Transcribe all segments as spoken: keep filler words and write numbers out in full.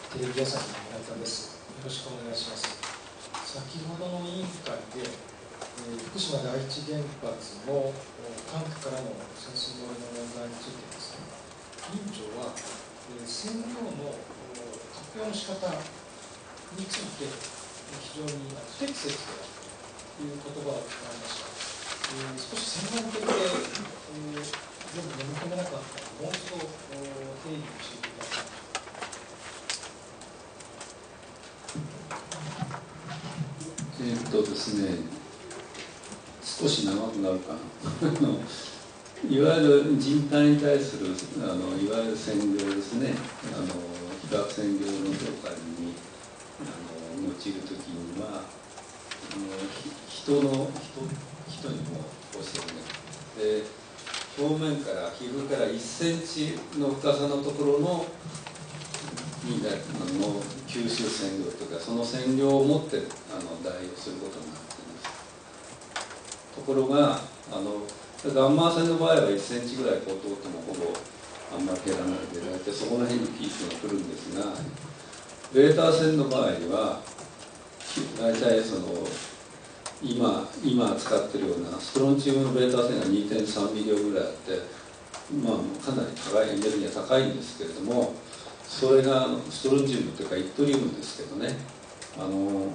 テレビ朝日の村田です。よろしくお願いします。先ほどの委員会で、えー、福島第一原発のタンクからの潜水漏れの問題についてですね、委員長は、えー、線量の発表の仕方について非常に不適切であるという言葉を使いました。えー、少し専門的で、えー、全部読み込めなかったので、もう一度定義をしてください。 えっとですね、少し長くなるかな。いわゆる人体に対するあのいわゆる線量ですね、あの被爆線量の評価にあの用いるときには、あの人の人人にもこうしてるね。で、表面から皮膚からいっセンチの深さのところのにあの吸収線量というか、その線量を持ってあの代用することになっています。ところがあのガンマ線の場合はいっセンチぐらいこう通ってもほぼあんまり減らないで、大体そこら辺にピークが来るんですが、ベータ線の場合には大体その今今使っているようなストロンチウムのベータ線が にてんさんミリオぐらいあって、まあ、かなり高いエネルギーが高いんですけれども、それがストロンチウムというかイトリウムですけどね、あの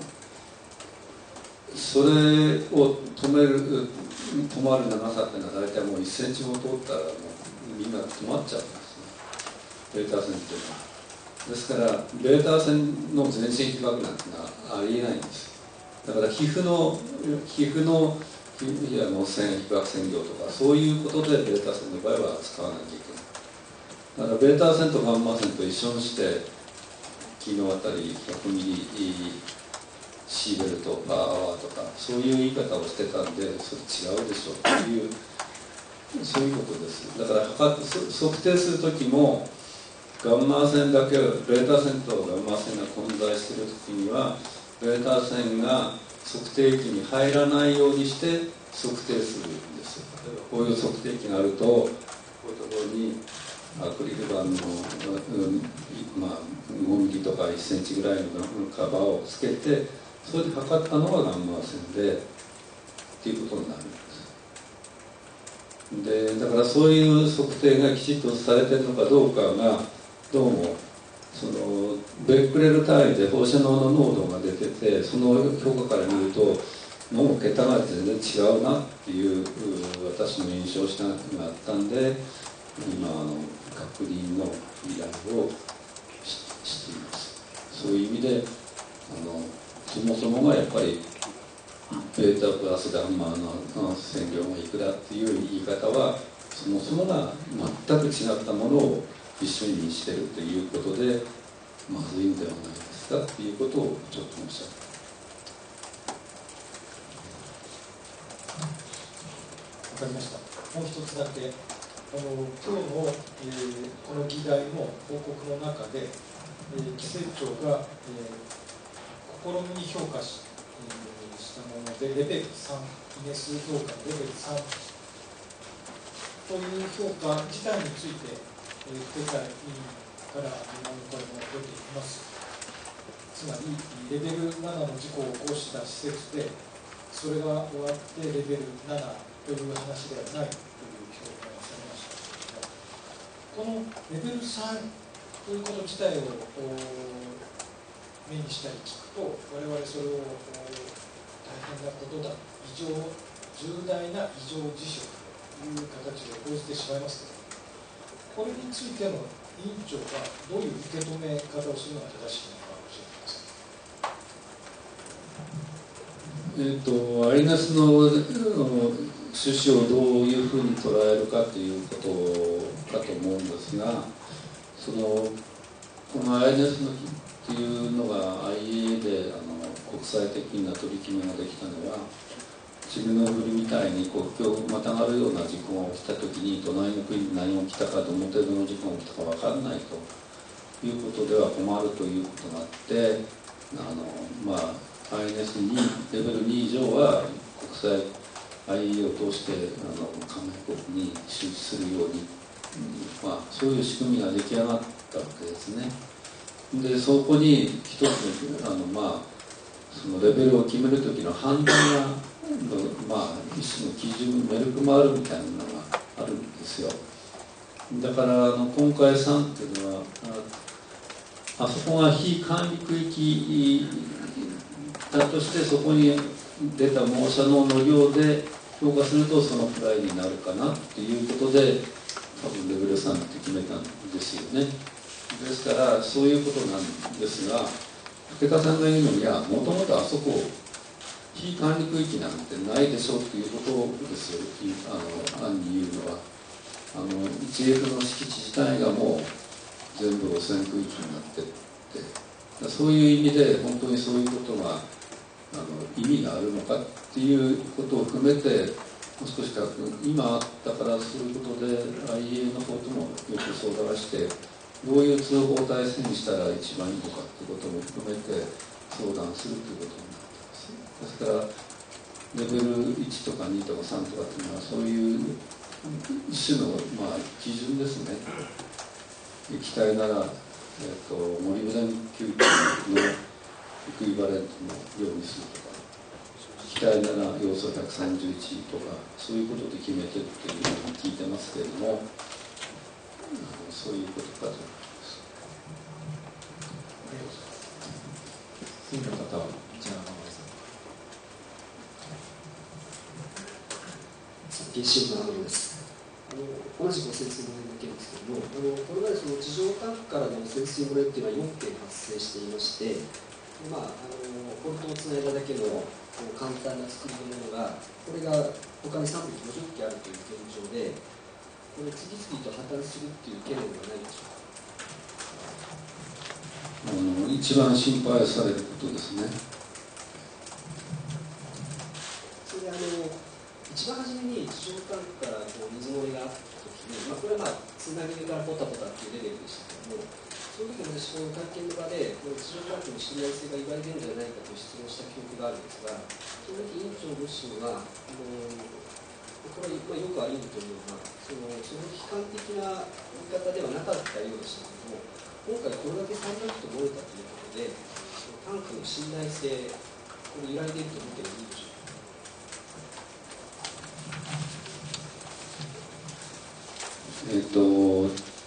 それを止める止まる長さっていうのは大体もういっセンチも通ったらもうみんな止まっちゃうんですね、ベータ線っていうのは。ですからベータ線の全身被爆なんていうのはありえないんです。だから皮膚の皮膚のいやの線被爆線量とかそういうことでベータ線の場合は使わなきゃいけない。だからベータ線とガンマ線と一緒にして昨日あたりひゃくミリシーベルトパーアワーとかそういう言い方をしてたんで、それ違うでしょというそういうことです。だから測って測定する時もガンマ線だけベータ線とガンマ線が混在している時にはベータ線が測定器に入らないようにして測定するんですよ。例えばこういう測定器があるとこういうところにアクリル板の、うんまあ、ごミリとかいっセンチぐらいのカバーをつけて、それで測ったのがガンマ線でっていうことになるんです。でだからそういう測定がきちっとされているのかどうかがどうもそのベクレル単位で放射能の濃度が出てて、その評価から見るともう桁が全然違うなっていう私の印象があったんで、今あの確認の依頼を し, しています。そういう意味であのそもそもがやっぱりベータプラスガンマの線量がいくらっていう言い方はそもそもが全く違ったものを一緒にしてるということでまずいんではないですかっていうことをちょっと申し上げます。 わかりました。もう一つだけ、あの今日の、えー、この議題の報告の中で、えー、規制庁が、えー、試みに評価し、えー、したものでレベルさん、イネス評価のレベルさんという評価自体について、えー、不定会委員から疑問の声も出ています。つまりレベルななの事故を起こした施設でそれが終わってレベルななという話ではないという表現をされましたけれども、このレベルさんということ自体を目にしたり聞くと、我々それを大変なことだ、異常重大な異常事象という形で報じてしまいますけれども、これについての委員長がどういう受け止め方をするのが正しいのか教えてください。 えーと、アイナスの趣旨をどういうふうに捉えるかということかと思うんですが、そのこのアイナスの日っていうのが アイエーエー であの国際的な取り決めができたのは、チェルノブイリみたいに国境をまたがるような事故が起きたときに隣の国に何が起きたか、どの程度の事故が起きたか分からないということでは困るということがあって、あのまあアイエヌエスに レベルに以上は国際 アイエーエー を通してあの加盟国に周知するように、うんまあ、そういう仕組みが出来上がったわけですね。 でそこに一つの、あの、まあ、そのレベルを決める時の判断が、まあ、一種の基準、メルクマールみたいなのがあるんですよ。だからあの今回さんっていうのは、あそこが非管理区域だとして、そこに出た放射能の量で評価するとそのくらいになるかなっていうことで、多分レベルさんって決めたんですよね。ですからそういうことなんですが、武田さんが言うのに、いや、もともとあそこ非管理区域なんてないでしょっていうことですよ、あの案に言うのは。あの いちエフ の敷地自体がもう全部汚染区域になってって、そういう意味で本当にそういうことがあの意味があるのかっていうことを含めて、もう少し今あったからそういうことで アイエーエー の方ともよく相談して、どういう通報体制にしたら一番いいのかっていうことも含めて相談するということになってます。ですからレベルいちとかにとかさんとかっていうのはそういう一種の、まあ、基準ですね。液体なら、えー、とモリブデン吸気のエクイバレントの量にするとか、気体なら要素ひゃくさんじゅういちとか、そういうことで決めてるっていうふうに聞いてますけれども、あのそういうことかと思います。 次の方はじゃあ原子力のアドです。あの同じく汚染水漏れの件ですけれども、あのこれまでその地上タンクからの汚染水漏れっていうのはよんけん発生していまして、まあ、あのポルトをつないだだけの簡単な作りのものが、これが他にさんびゃくごじゅっけんあるという現状で、これ次々と破綻するっていう懸念はないでしょうか。 あの一番心配されることですね。 それであの一番初めに地上タンクからこう水漏れがあったときに、まあ、これはまあつなぎ目からポタポタっていうレベルでしたけども、その時私この会見の場でこの地上タンクの信頼性が言われているんじゃないかという質問をした記憶があるんですが、その時委員長ご自身はあのこれはよくあり得るというのは、そのその悲観的な言い方ではなかったようでしたけども、今回これだけさんびゃくトン漏れたということで、タンクの信頼性、これ揺らいでいると思ってもいいでしょうか。 えっと、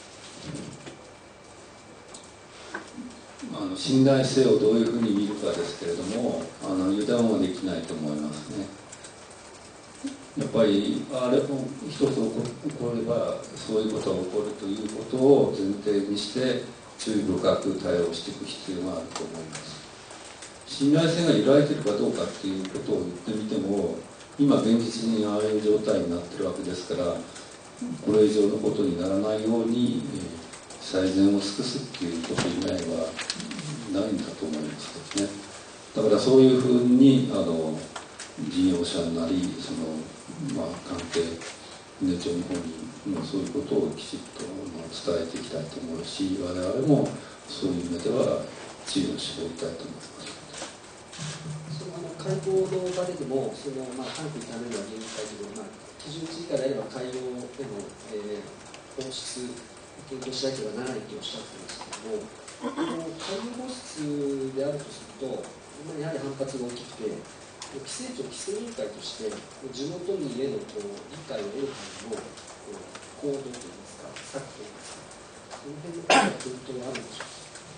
あの信頼性をどういうふうに見るかですけれども、あの油断はできないと思いますね。やっぱりあれも一つ起こればそういうことが起こるということを前提にして注意深く対応していく必要があると思います。信頼性が揺らいでいるかどうかっていうことを言ってみても、今現実にああいう状態になっているわけですから、これ以上のことにならないように、えー、最善を尽くすっていうこと以外はないんだと思いますけどね。だからそういうふうにあの事業者なりその、まあ、関係ネ庁の方にもそういうことをきちっと伝えていきたいと思うし、我々もそういう意味では知恵を絞りたいと思います。 そのあの会合の場ででもその、まあ、タンクにためるのは限界という、まあ、基準値以下であれば海洋での、えー、放出検討しなければならないとおっしゃってましたけども、海洋放出であるとすると、やはり反発が大きくて、規制庁規制委員会として地元民へのこう理解を得るためのこう行動といいますか、策といいますか、その辺の検討はあるんでしょうか。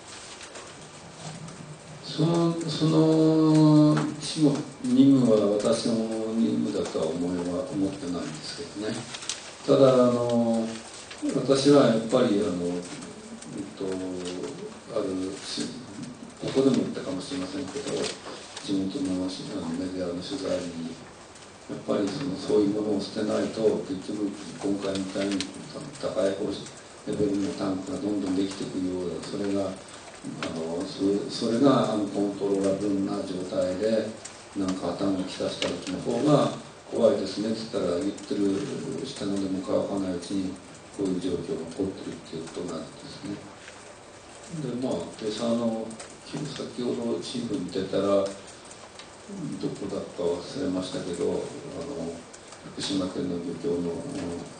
そのその任務は私の任務だとは思いは思ってないんですけどね。ただあの私はやっぱりあの、えっと、あるここでも言ったかもしれませんけど、地元のメディアの取材にやっぱりそのそういうものを捨てないと、結局今回みたいに高いレベルのタンクがどんどんできていくような、それがあのそれそれがあのコントローラブルな状態でなんか頭をきたした時の方が怖いですねって言ったら、言ってる下のでも乾かないうちにこういう状況が起こってるっていうことなんですね。でまあ今朝の先ほど新聞見てたらどこだか忘れましたけど、あの福島県の漁協の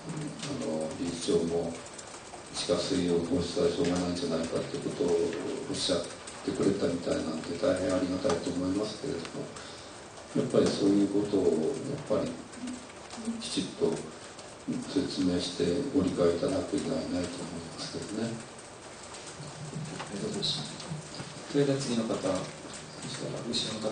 あの理事長も地下水を放出はしょうがないんじゃないかということをおっしゃってくれたみたいなんで大変ありがたいと思いますけれども、やっぱりそういうことをやっぱりきちっと説明してご理解いただく以外ないと思いますけどね。 ありがとうございます。 それでは次の方、そしたら後ろの方。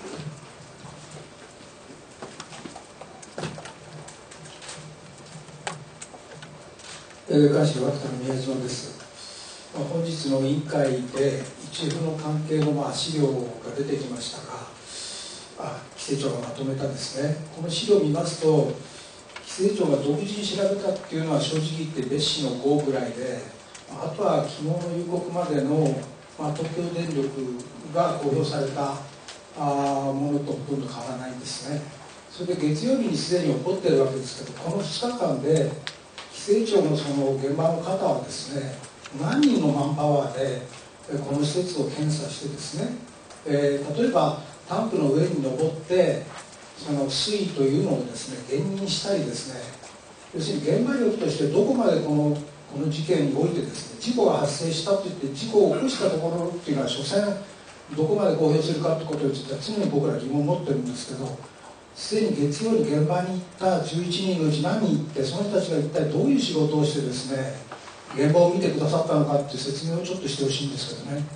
関係脇田の宮島です。まあ、本日の委員会で エイチエフ の関係のまあ資料が出てきましたが、あ規制庁がまとめたですね、この資料を見ますと、規制庁が独自に調べたっていうのは正直言って別紙のごぐらいで、あとは昨日の夕刻までの、まあ、東京電力が公表されたあものとほとんど変わらないんですね。それで月曜日にすでに起こっているわけですけど、このふつかかんで規制庁のその現場の方はですね、何人のマンパワーでこの施設を検査してですね、えー、例えばタンクの上に登ってその水位というのをですね減認したりですね、要するに現場力としてどこまでこのこの事件においてですね事故が発生したといって事故を起こしたところっていうのは所詮どこまで公表するかということについては常に僕ら疑問を持ってるんですけど、すでに月曜に現場に行ったじゅういちにんのうち何人行って、その人たちが一体どういう仕事をしてですね現場を見てくださったのかっていう説明をちょっとしてほしいんですけどね。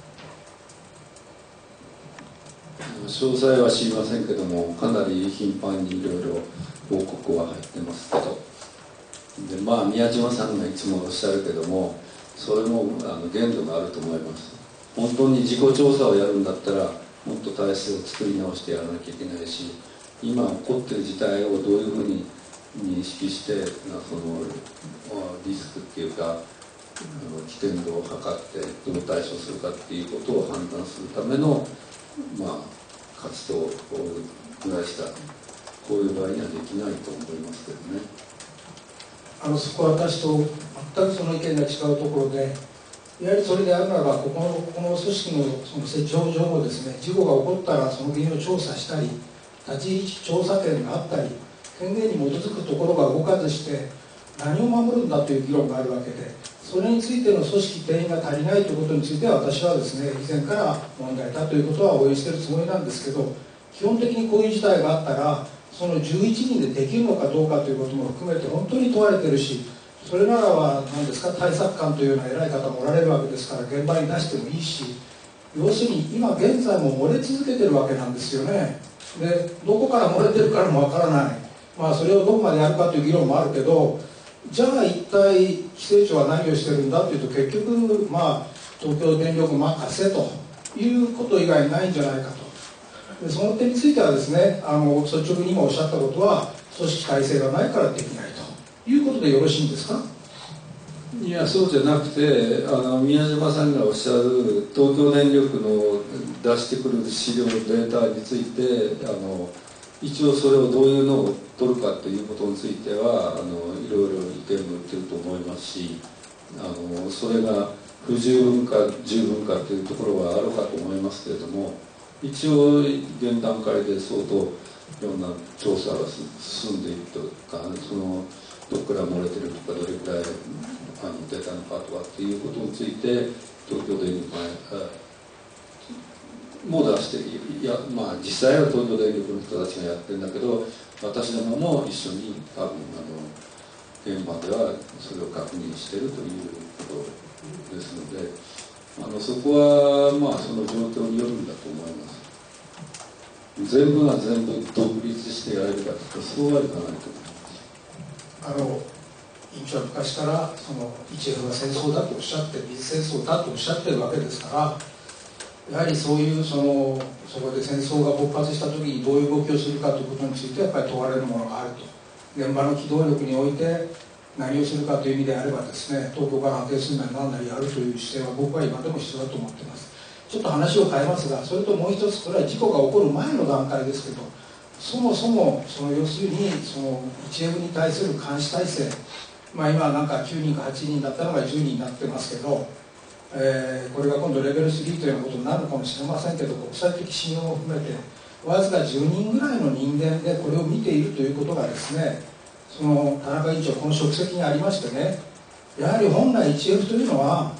詳細は知りませんけども、かなり頻繁にいろいろ報告は入ってますけど、でまあ宮島さんがいつもおっしゃるけども、それもあの限度があると思います。本当に事故調査をやるんだったらもっと体制を作り直してやらなきゃいけないし、今起こっている事態をどういうふうに認識してそのリスクっていうか危険度を測ってどう対処するかっていうことを判断するための、まあ、活動をぐらいしたこういう場合にはできないと思いますけどね。 あのそこは私と全くその意見が違うところで、やはりそれであるならばここのこの組織のその設置法上もですね、事故が起こったらその原因を調査したり、立ち位置調査権があったり、権限に基づくところが動かずして何を守るんだという議論があるわけで、それについての組織定員が足りないということについては私はですね以前から問題だということは応援しているつもりなんですけど、基本的にこういう事態があったらそのじゅういちにんでできるのかどうかということも含めて本当に問われているし、それならば何ですか対策官というような偉い方もおられるわけですから現場に出してもいいし、要するに今現在も漏れ続けてるわけなんですよね。でどこから漏れてるからもわからない、まあ、それをどこまでやるかという議論もあるけど、じゃあ一体規制庁は何をしてるんだというと結局、まあ、東京電力任せということ以外ないんじゃないかと。でその点についてはですね、あの率直に今おっしゃったことは組織体制がないからできないということでよろしいんですか？ いやそうじゃなくて、あの宮島さんがおっしゃる東京電力の出してくる資料データについて、あの一応それをどういうのを取るかということについてはあのいろいろ意見も言ってると思いますし、あのそれが不十分か十分かというところはあるかと思いますけれども、一応現段階で相当いろんな調査が進んでいるとか、そのどこから漏れてるとかどれくらいあの出たのかとかっていうことについて東京電力がもう出していや、まあ、実際は東京電力の人たちがやってるんだけど、私どもも一緒に多分あの現場ではそれを確認しているということですので、あのそこはまあその状況によるんだと思います。全部が全部独立してやれるかというとそうはいかないと思います。 あの委員長は昔からその エイチエフ が戦争だとおっしゃって水戦争だとおっしゃってるわけですから、やはりそういうそのそこで戦争が勃発した時にどういう動きをするかということについてやっぱり問われるものがあると。現場の機動力において何をするかという意味であればですね、東京から安定するなり何なりやるという姿勢は僕は今でも必要だと思っています。ちょっと話を変えますが、それともう一つ、これは事故が起こる前の段階ですけど、そもそもその要するにその エイチエフ に対する監視体制、まあ、今なんかきゅうにんかはちにんだったのがじゅうにんになってますけど、えー、これが今度レベルスリーというようなことになるのかもしれませんけど、国際的信用も含めてわずかじゅうにんぐらいの人間でこれを見ているということがですね、その田中委員長この職責にありましてね、やはり本来 エイチエフ というのは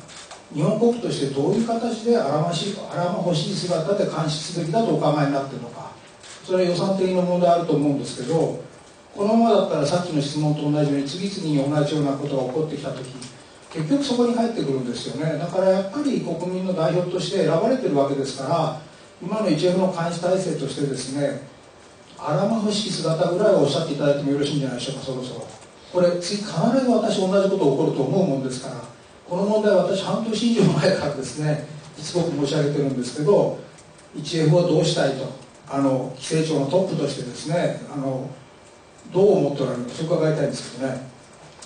日本国としてどういう形であらましあらま欲しい姿で監視すべきだとお考えになっているのか、それは予算的な問題あると思うんですけど、このままだったらさっきの質問と同じように次々に同じようなことが起こってきたとき、結局そこに返ってくるんですよね。だからやっぱり国民の代表として選ばれてるわけですから、今の エイチエフ の監視体制としてですね、あらま欲しい姿ぐらいはおっしゃっていただいてもよろしいんじゃないでしょうか。そろそろこれ次必ず私同じことが起こると思うもんですから、この問題は私半年以上前からですねしつこく申し上げてるんですけど、 エイチエフ をどうしたいと、あの規制庁のトップとしてですね、あのどう思っておられるか、それ伺いたいんですけどね。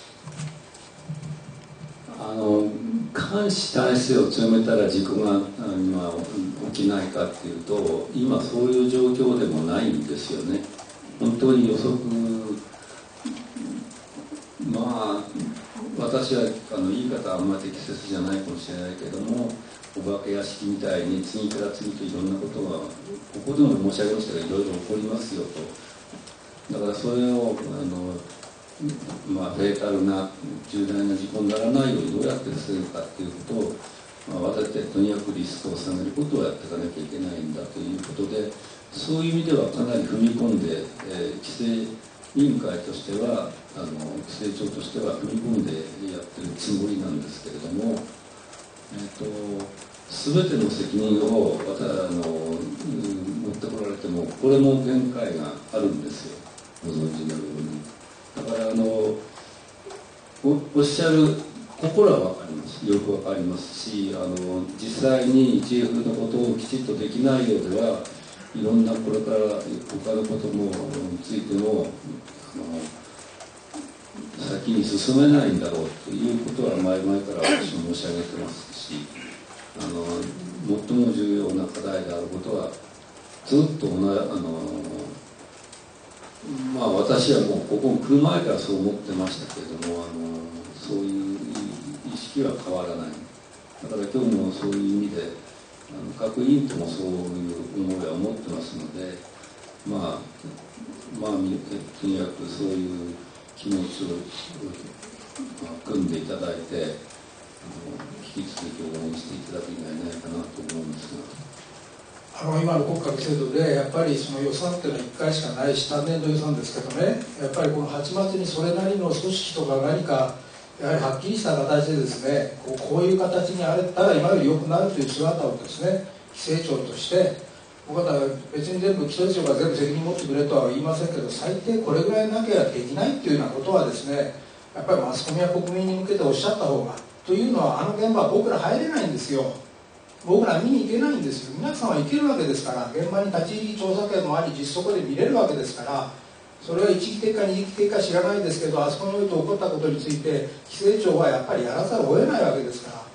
あの監視体制を強めたら事故が今起きないかっていうと、今そういう状況でもないんですよね。本当に予測、まあ私はあの言い方はあんまり適切じゃないかもしれないけども、お化け屋敷みたいに次から次といろんなことが、ここでも申し上げましたがいろいろ起こりますよと。だからそれをあのまあ、フェータルな重大な事故にならないようにどうやって防ぐかっていうことを、まあ、私たちとにかくリスクを下げることをやっていかなきゃいけないんだということで、そういう意味ではかなり踏み込んで、えー、規制委員会としてはあの規制庁としては踏み込んでやってるつもりなんですけれども、えーと、全ての責任をまたあの持ってこられてもこれも限界があるんですよ、ご存知のように。だからあの お, おっしゃる心は分かります、よく分かりますし、あの実際に エイチエフ のことをきちっとできないようではいろんなこれから他のこともについてもあの先に進めないんだろうということは前々から私も申し上げてますし、あの最も重要な課題であることはずっと同じあのまあ私はもうここに来る前からそう思ってましたけれども、あのそういう意識は変わらない。だから今日もそういう意味であの各委員ともそういう思いは持ってますので、まあまあとにかくそういう気持ちを、まあ、組んでいただいて、あの引き続き応援していただくんじゃないかなと思うんですが。 あの今の国家制度でやっぱりその予算っていうのはいっかいしかないし、単年度予算ですけどね、やっぱりこのはちがつにそれなりの組織とか何かやはりはっきりした形でですね、こうこういう形にあれたら今より良くなるという姿をですね、規制庁として僕は別に全部規制庁が全部責任持ってくれとは言いませんけど、最低これぐらいなきゃできないっていうようなことはですね、やっぱりマスコミや国民に向けておっしゃった方が、というのはあの現場は僕ら入れないんですよ。僕ら見に行けないんですよ。皆さんは行けるわけですから、現場に立ち入り調査権もあり、実そこで見れるわけですから、それは一時的か二時的か知らないですけど、あそこにおいて起こったことについて規制庁はやっぱりやらざるを得ないわけですから、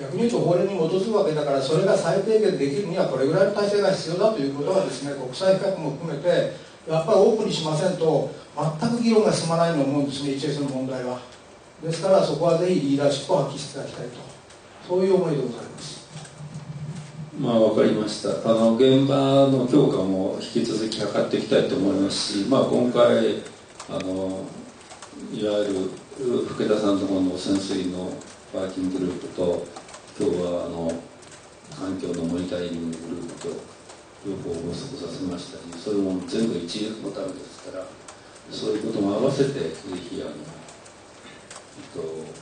逆に言うと法令に基づくわけだから、それが最低限できるにはこれぐらいの体制が必要だということはですね、国際比較も含めてやっぱりオープンにしませんと全く議論が進まないと思うんですね、エイチエスの問題は。ですからそこはぜひリーダーシップを発揮していただきたいと、そういう思いでございます。 まあ、分かりました。あの現場の強化も引き続き図っていきたいと思いますし、まあ、今回あのいわゆる福田さんのところの潜水のワーキンググループと、今日はあの環境のモニタリンググループと両方発足させましたし、それも全部 エイチエフ のためですから、そういうことも合わせてぜひあの、えっと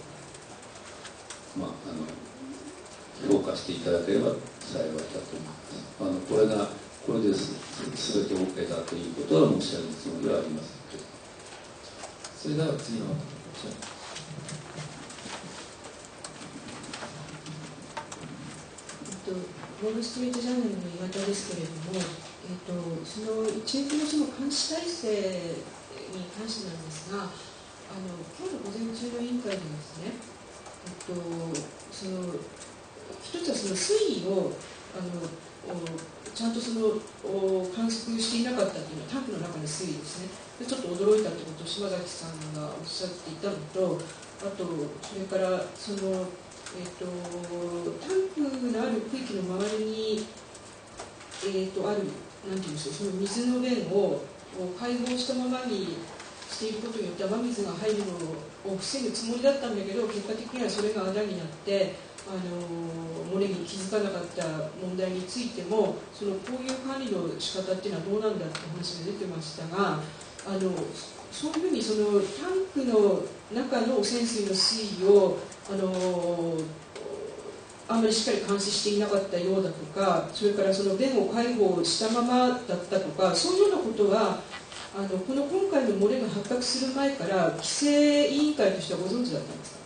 まあ、あの評価していただければ幸いだと思います。あのこれがこれで全て OK だということは申し上げるつもりはありませんけど。 それでは次のウォール・ストリート・ジャーナルの岩田ですけれども、えー、とその エイチエフ のその監視体制に関してなんですが、あの今日の午前中の委員会でですね、えー、とその一つはその水位をあのちゃんとその観測していなかったというのは、タンクの中の水位ですね、でちょっと驚いたということを島崎さんがおっしゃっていたのと、あとそれからその、えー、とタンクのある区域の周りに、えー、とあるなんていうんでしょう、その水の弁を開放したままにしていることによって雨水が入るのを防ぐつもりだったんだけど、結果的にはそれが穴になって、 あの漏れに気づかなかった問題についても、そのこういう管理の仕方っていうのはどうなんだって話が出てましたが、あのそういうふうにそのタンクの中の汚染水の水位をあのあんまりしっかり監視していなかったようだとか、それからその弁を介護したままだったとか、そういうようなことはあのこの今回の漏れが発覚する前から規制委員会としてはご存知だったんですか？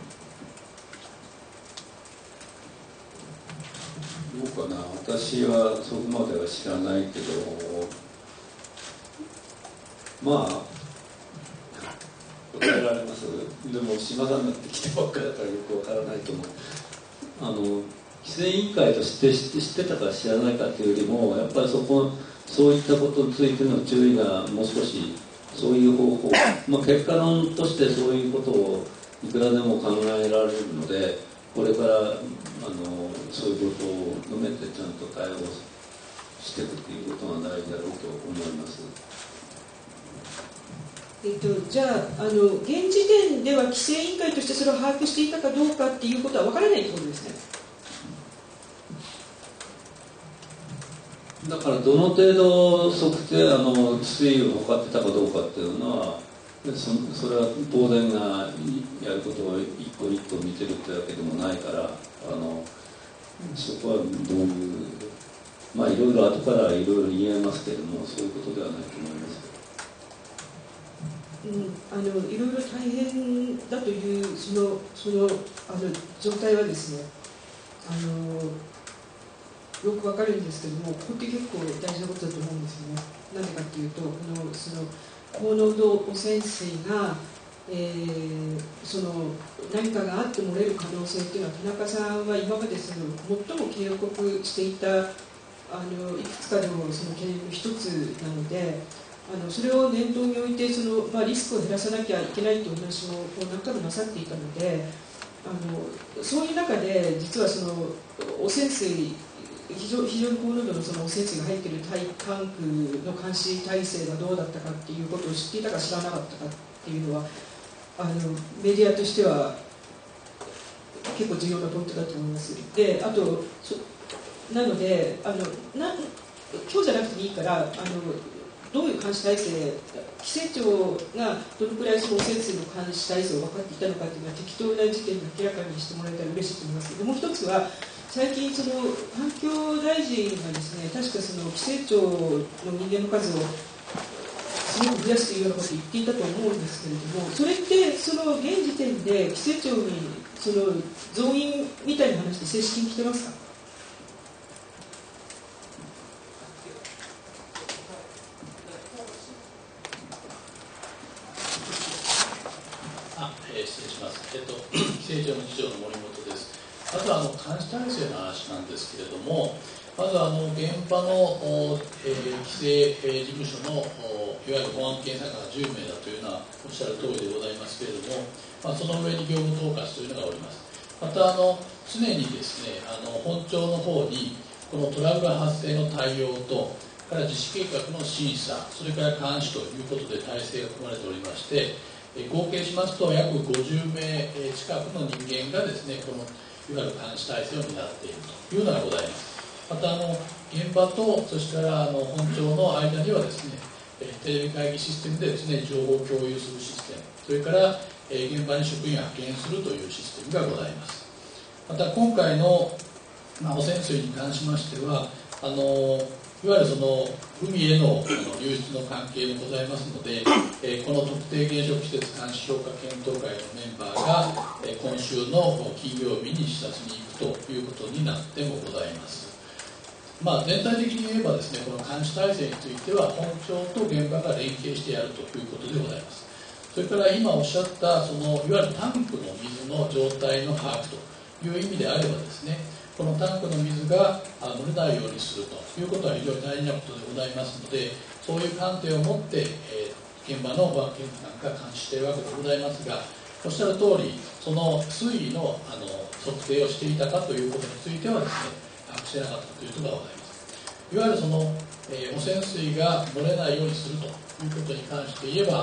どうかな、私はそこまでは知らないけど、まあ答えられます。でも島田になってきてばっかりだからよくわからないと思う。あの規制委員会として知ってたか知らないかというよりも、やっぱりそこそういったことについての注意がもう少し、そういう方法、まあ、結果論としてそういうことをいくらでも考えられるので、これからあのそういうことを含めてちゃんと対応していくということが大事だろうと思います。 えっと、じゃあ、あの現時点では規制委員会としてそれを把握していたかどうかっていうことは分からないということですね。 だからどの程度測定あの水位を測ってたかどうかっていうのは、そ, それは当然がやることを一個一個見てるってわけでもないから、あのそこはどういう、まあいろいろ後からいろいろ言えますけれども、そういうことではないと思います。 うん、あのいろいろ大変だというそのそのあの状態はですね、あのよくわかるんですけども、ここって結構大事なことだと思うんですよね。なんでかっていうと、このその高濃度汚染水が、えー、その何かがあって漏れる可能性っていうのは、田中さんは今までその最も警告していたあのいくつかのその懸念の一つなので、あのそれを念頭に置いてその、まあ、リスクを減らさなきゃいけないというお話もこう何回もなさっていたので、あのそういう中で実はその汚染水非常、非常に高濃度のその汚染水が入っているタンクの監視体制がどうだったかっていうことを知っていたか知らなかったかっていうのは、あのメディアとしては結構重要なポイントだと思います。で、あとなのであのな今日じゃなくてもいいからあのどういう監視体制、規制庁がどのくらいその汚染水の監視体制を分かっていたのかというのは適当な時点で明らかにしてもらえたら嬉しいと思いますけど、もう一つは最近その環境大臣がですね、確かその規制庁の人間の数をすごく増やすというようなことを言っていたと思うんですけれども、それってその現時点で規制庁にその増員みたいな話で正式に来てますか？ 失礼します。えっと、規制庁の次長の森本です。まずはあの監視体制の話なんですけれども、まずあの現場の、えー、規制、えー、事務所のいわゆる保安検査官がじゅうめいだというのはおっしゃる通りでございますけれども、まあ、その上に業務統括というのがおります。またあの常にですね、あの本庁の方にこのトラブル発生の対応とから実施計画の審査、それから監視ということで体制が組まれておりまして、合計しますと約ごじゅうめい近くの人間がですね、このいわゆる監視体制を担っているというのがございます。またあの現場とそしてからあの本庁の間にはですね、テレビ会議システムで常に情報共有するシステム、それから現場に職員を派遣するというシステムがございます。また今回の、まあ、汚染水に関しましては、あのいわゆるその海への流出の関係もございますので、えー、この特定原子力施設監視評価検討会のメンバーが、えー、今週の金曜日に視察に行くということになってもございます。まあ、全体的に言えばですね、この監視体制については本庁と現場が連携してやるということでございます。それから今おっしゃったそのいわゆるタンクの水の状態の把握という意味であればですね、このタンクの水が漏れないようにするということは非常に大事なことでございますので、そういう観点を持って、えー、現場の保安検査官が監視しているわけでございますが、おっしゃる通り、その水位の、あの測定をしていたかということについてはですね、把握してなかったということがございます。いわゆるその、えー、汚染水が漏れないようにするということに関して言えば、あ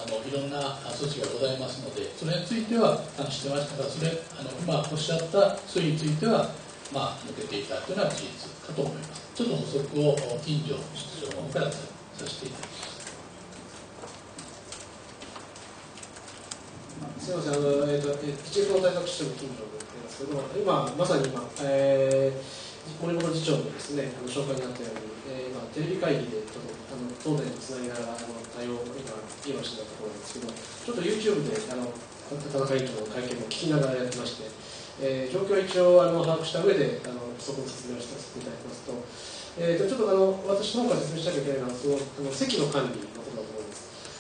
あのいろんな措置がございますので、それについてはあの知ってましたが、それあの今おっしゃった推移については、まあ、抜けていたというのは事実かと思います。ちょっと補足を金城室長の方からさせていただきます。 すみません、あのえーと、基地の対策室の金城でございますけども、今、まさに今、えー、森本次長のですね、あの紹介になったように、えー、今、テレビ会議でちょっとあの東電とつなぎながらあの対応を今、議論していたところなんですけど、ちょっと YouTube であの田中委員長の会見を聞きながらやってまして、えー、状況を一応あの把握した上であのそこの説明をさせていただきますと、えー、とちょっとあの私の方から説明しなきゃいけないのは、そのあの席の管理のことだと思います。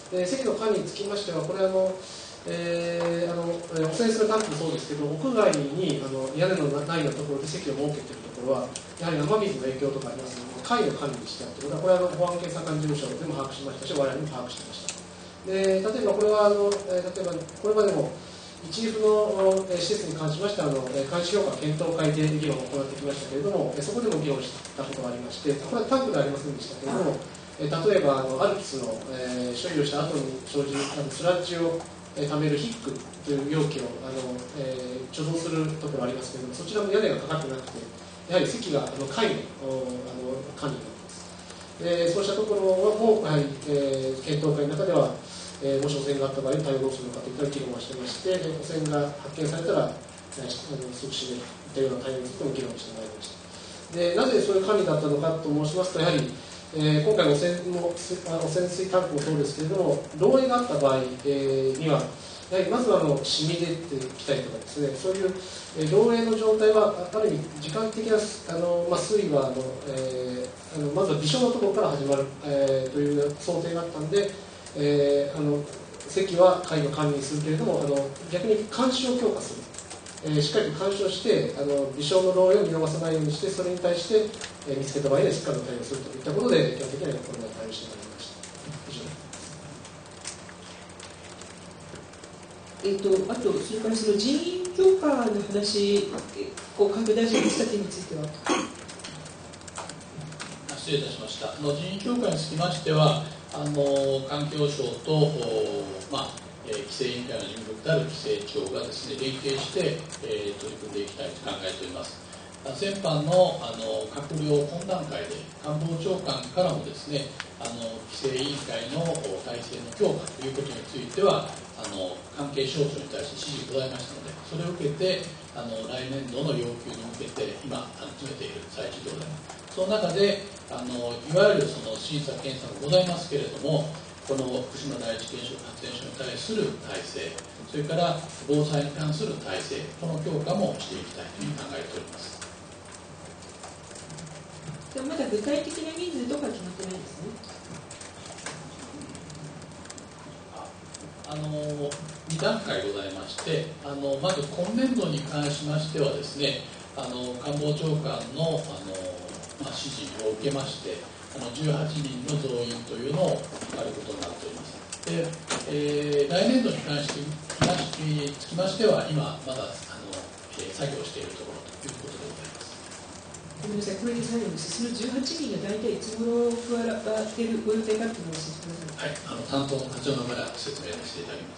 で席の管理につきましては、これあのえー、あの汚染するタンクもそうですけど、屋外にあの屋根のないようなところで席を設けているところは、やはり雨水の影響とかありますので、階の管理にしてあるということは、これはあの保安検査官事務所でも把握しましたし、我々も把握していました。で例えばこれはあの、えー、例えばこれまでも一部の施設に関しましては、あの監視評価検討会で議論を行ってきましたけれども、そこでも議論したことがありまして、これはタンクではありませんでしたけれども、例えばあのアルプスの、えー、処理をした後に生じるあのスラッジを貯めるヒックという容器をあの、えー、貯蔵するところありますけれども、そちらも屋根がかかってなくて、やはり席があの階のあの管理になっています。でそうしたところもやはり、えー、検討会の中では、えー、もし汚染があった場合に対応どうするのかといった議論をしてまして、汚染が発見されたら、あの即死でいったような対応についても議論してまいりました。でなぜそういう管理だったのかと申しますと、やはりえー、今回汚染も汚染水タンクもそうですけれども、漏洩があった場合、えー、にはやはりまずはあの染み出てきたりとかですね、そういう、えー、漏洩の状態はある意味時間的なあの、まあ、水位はあの、えー、あのまずは微小のところから始まる、えー、という想定があったので、えー、あの席は会の管理にするけれども、あの逆に監視を強化する。えー、しっかりと監視をしてあの微小の漏洩を見逃さないようにして、それに対して、えー、見つけた場合にはしっかりと対応するといったことで、基本的にはこれまで対応してまいりました。以上えー、とあと、それからその人員強化の話、こう環境大臣のした点については。 失礼いたしました。あの人員強化につきましては、あの環境省と、まあえー、規制委員会の事務局である規制庁がですね、連携して、えー、取り組んでいきたいと考えております。先般のあの閣僚懇談会で官房長官からもですね、あの規制委員会の体制の強化ということについては、あの関係省庁に対して指示がございましたので、それを受けてあの来年度の要求に向けて今あの詰めている最中でございます。その中であのいわゆるその審査検査もございますけれども、この福島第一原子力発電所に対する体制、それから防災に関する体制、この強化もしていきたいというふうに考えております。 でもまだ具体的な人数とか決まってないですね。 あのに段階ございまして、あのまず今年度に関しましてはですね、あの官房長官のあの、まあ、指示を受けまして、あのじゅうはちにんの増員というのをあることになっております。で、えー、来年度に関してにつきましては、今まだあの、えー、作業しているところということでございます。 ごめんなさい、これで最後です。そのじゅうはちにんが大体いつ頃加わっているご予定かというのを教えてください。 はい、あの担当の課長の方から説明させていただきます。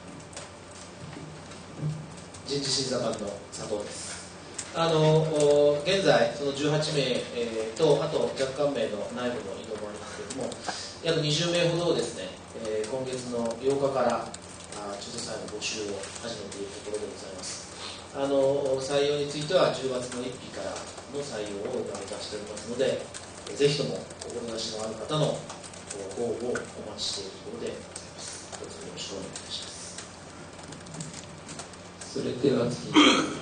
人事審査官の佐藤です。あの現在、そのじゅうはちめい、えー、と、あと若干名の内部の移動もありますけれども、約にじゅうめいほどをですね、えー、今月のようかから調査祭の募集を始めているところでございます。あの採用についてはじゅうがつのいっきからの採用を目指しておりますので、ぜひとも志のある方のご応募をお待ちしているところでございます。どうぞよろしくお願いいたします。 それでは次。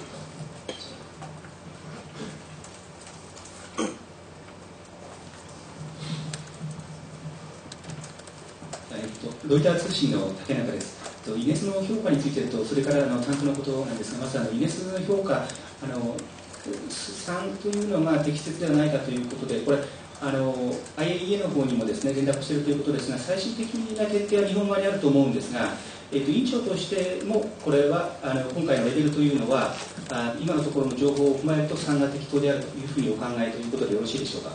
ロイター通信の竹中です。イネスの評価についてと、それからあのタンクのことなんですが、まずあのイネスの評価、あのさんというのはまあ適切ではないかということで、これあの アイエーイーエー の方にもですね連絡しているということですが、最終的な決定は日本側にあると思うんですが、えっと、委員長としてもこれはあの今回のレベルというのはあ今のところの情報を踏まえるとさんが適当であるというふうにお考えということでよろしいでしょうか。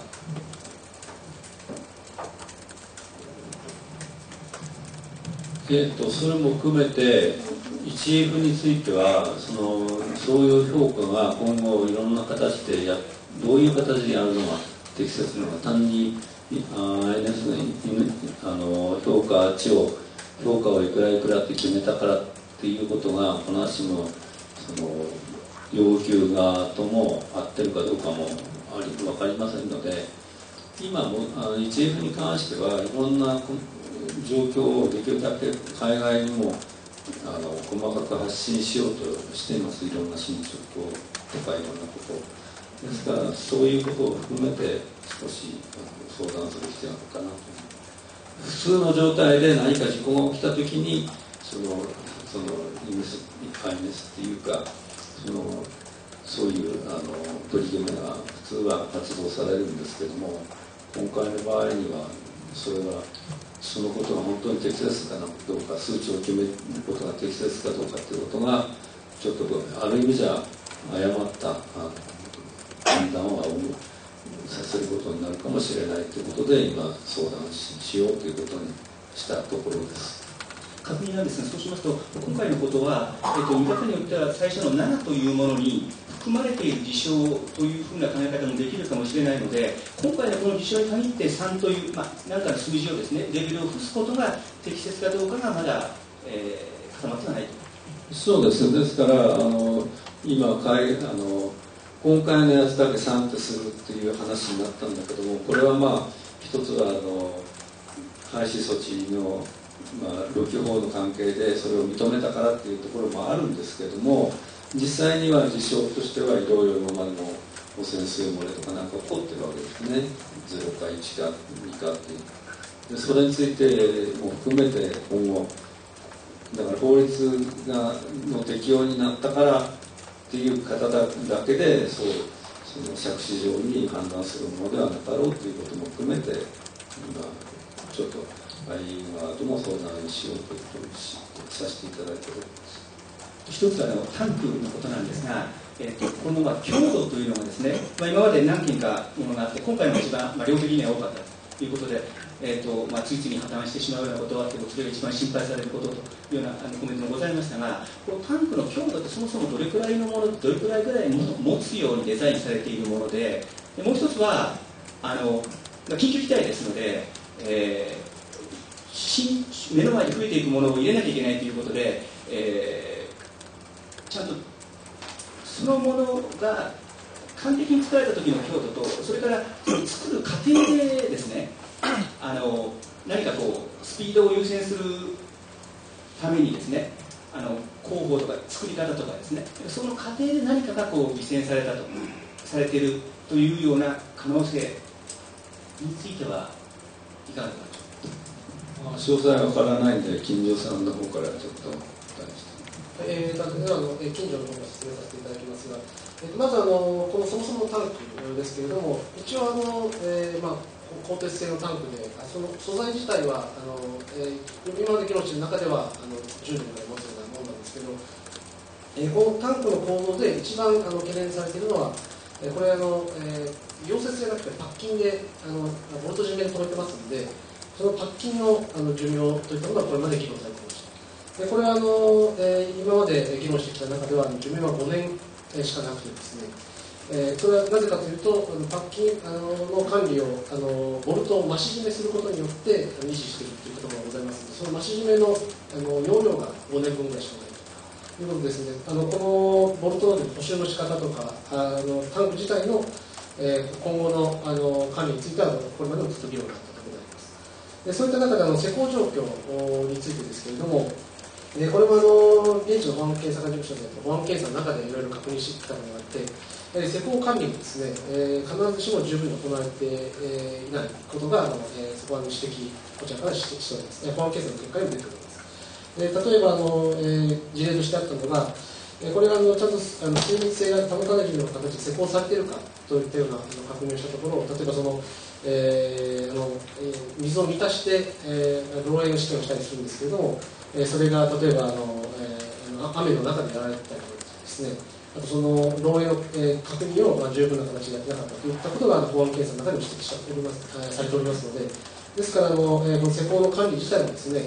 えっと、それも含めて いちエフ についてはそのそういう評価が今後いろんな形でやどういう形でやるのが適切なのか、単にあ エヌエス の, あの評価値を評価をいくらいくらって決めたからっていうことが必ずしもその要求側とも合ってるかどうかもあり分かりませんので、今もあの いちエフ に関してはいろんな状況をできるだけ海外にもあの細かく発信しようとしています。いろんな進捗とかいろんなことですから、そういうことを含めて少し相談する必要があるかなと。普通の状態で何か事故が起きたときにそのそのイメスイメスっていうかそのそういうあの取り決めが普通は発動されるんですけども、今回の場合にはそれはそのことが本当に適切かどうか、数値を決めることが適切かどうかということがちょっとある意味じゃ誤ったあの判断をさせることになるかもしれないということで今相談 し, しようということにしたところです。 確認なんですが、そうしますと今回のことは、えっと、見方によっては最初のななというものに含まれている事象というふうな考え方もできるかもしれないので、今回のこの事象に限ってさんという、まあ、何かの数字をですね、レベルを付すことが適切かどうかがまだ、えー、固まってはないと。 そうです。ですからあの今海あの今回のやつだけさんってするっていう話になったんだけども、これはまあ一つはあの廃止措置の、まあ、労基法の関係でそれを認めたからっていうところもあるんですけども、実際には事象としてはいろいろ今までの汚染水漏れとかなんか起こってるわけですね。ゼロかいちかにかっていうで、それについても含めて今後だから法律がの適用になったからっていう方だけでそうその借子上に判断するものではなかろうということも含めて今ちょっとアイイー側とも相談しようということにさせていただいております。 一つはあのタンクのことなんですが、えー、とこのまあ強度というのがですね、まあ、今まで何件かものがあって、今回も一番、まあ、量的には多かったということで、えーとまあ、ついつい破綻してしまうようなことはあって、それが一番心配されることというようなあのコメントもございましたが、このタンクの強度ってそもそもどれくらいのもの、どれくらいぐらい持つようにデザインされているもので、でもう一つはあの緊急事態ですので、えー、目の前に増えていくものを入れなきゃいけないということで、えーちゃんとそのものが完璧に作られた時の強度と、それから作る過程でですね、あの何かこうスピードを優先するためにですね、あの工法とか作り方とかですね、その過程で何かがこう実践されたとされているというような可能性についてはいかがでしょうか。 詳細は分からないんで金城さんの方からちょっとえー、あの近所の方から説明させていただきますが、えー、まずあのこのそもそもタンクですけれども、一応あの、えーまあ、鋼鉄製のタンクで、その素材自体はあの、えー、今まで議論している中ではあのじゅうねんぐらい持つようなものなんですけど、えー、このタンクの構造で一番あの懸念されているのは、えー、これあの、えー、溶接じゃなくてパッキンであのボルト締めに止めてますので、そのパッキンのあの寿命といったものはこれまで議論されています。でこれはあの、えー、今まで議論してきた中では寿命はごねんしかなくてですね、えー、それはなぜかというとパッキンあのの管理をあのボルトを増し締めすることによって維持しているということがございますので、その増し締めのあの容量がごねんぶんぐらいしかないということですね。あのこのボルトの補修の仕方とかあのタンク自体の、えー、今後のあの管理についてはこれまでもずっと議論があったところであります。でそういった中であの施工状況についてですけれども、でこれもあの現地の保安検査官事務所で保安検査の中でいろいろ確認してきたのがあって、えー、施工管理もですね、えー、必ずしも十分に行われて、えー、いないことがあの、えー、そこは指摘、こちらから指摘しております、えー、保安検査の結果にも出ております。で例えばあの、えー、事例としてあったのが、えー、これがあのちゃんとあの精密性が保たれるような形で施工されているかといったようなあの確認をしたところ、例えばそのえー、あのえー、水を満たして、えー、漏洩の試験をしたりするんですけれども、えー、それが例えばあの、えー、雨の中でやられてたりとかですね、あとその漏洩の、えー、確認を、まあ、十分な形でやってなかったといったことが保安検査の中でも指摘しております、されておりますので、ですからあの、えー、この施工の管理自体もですね、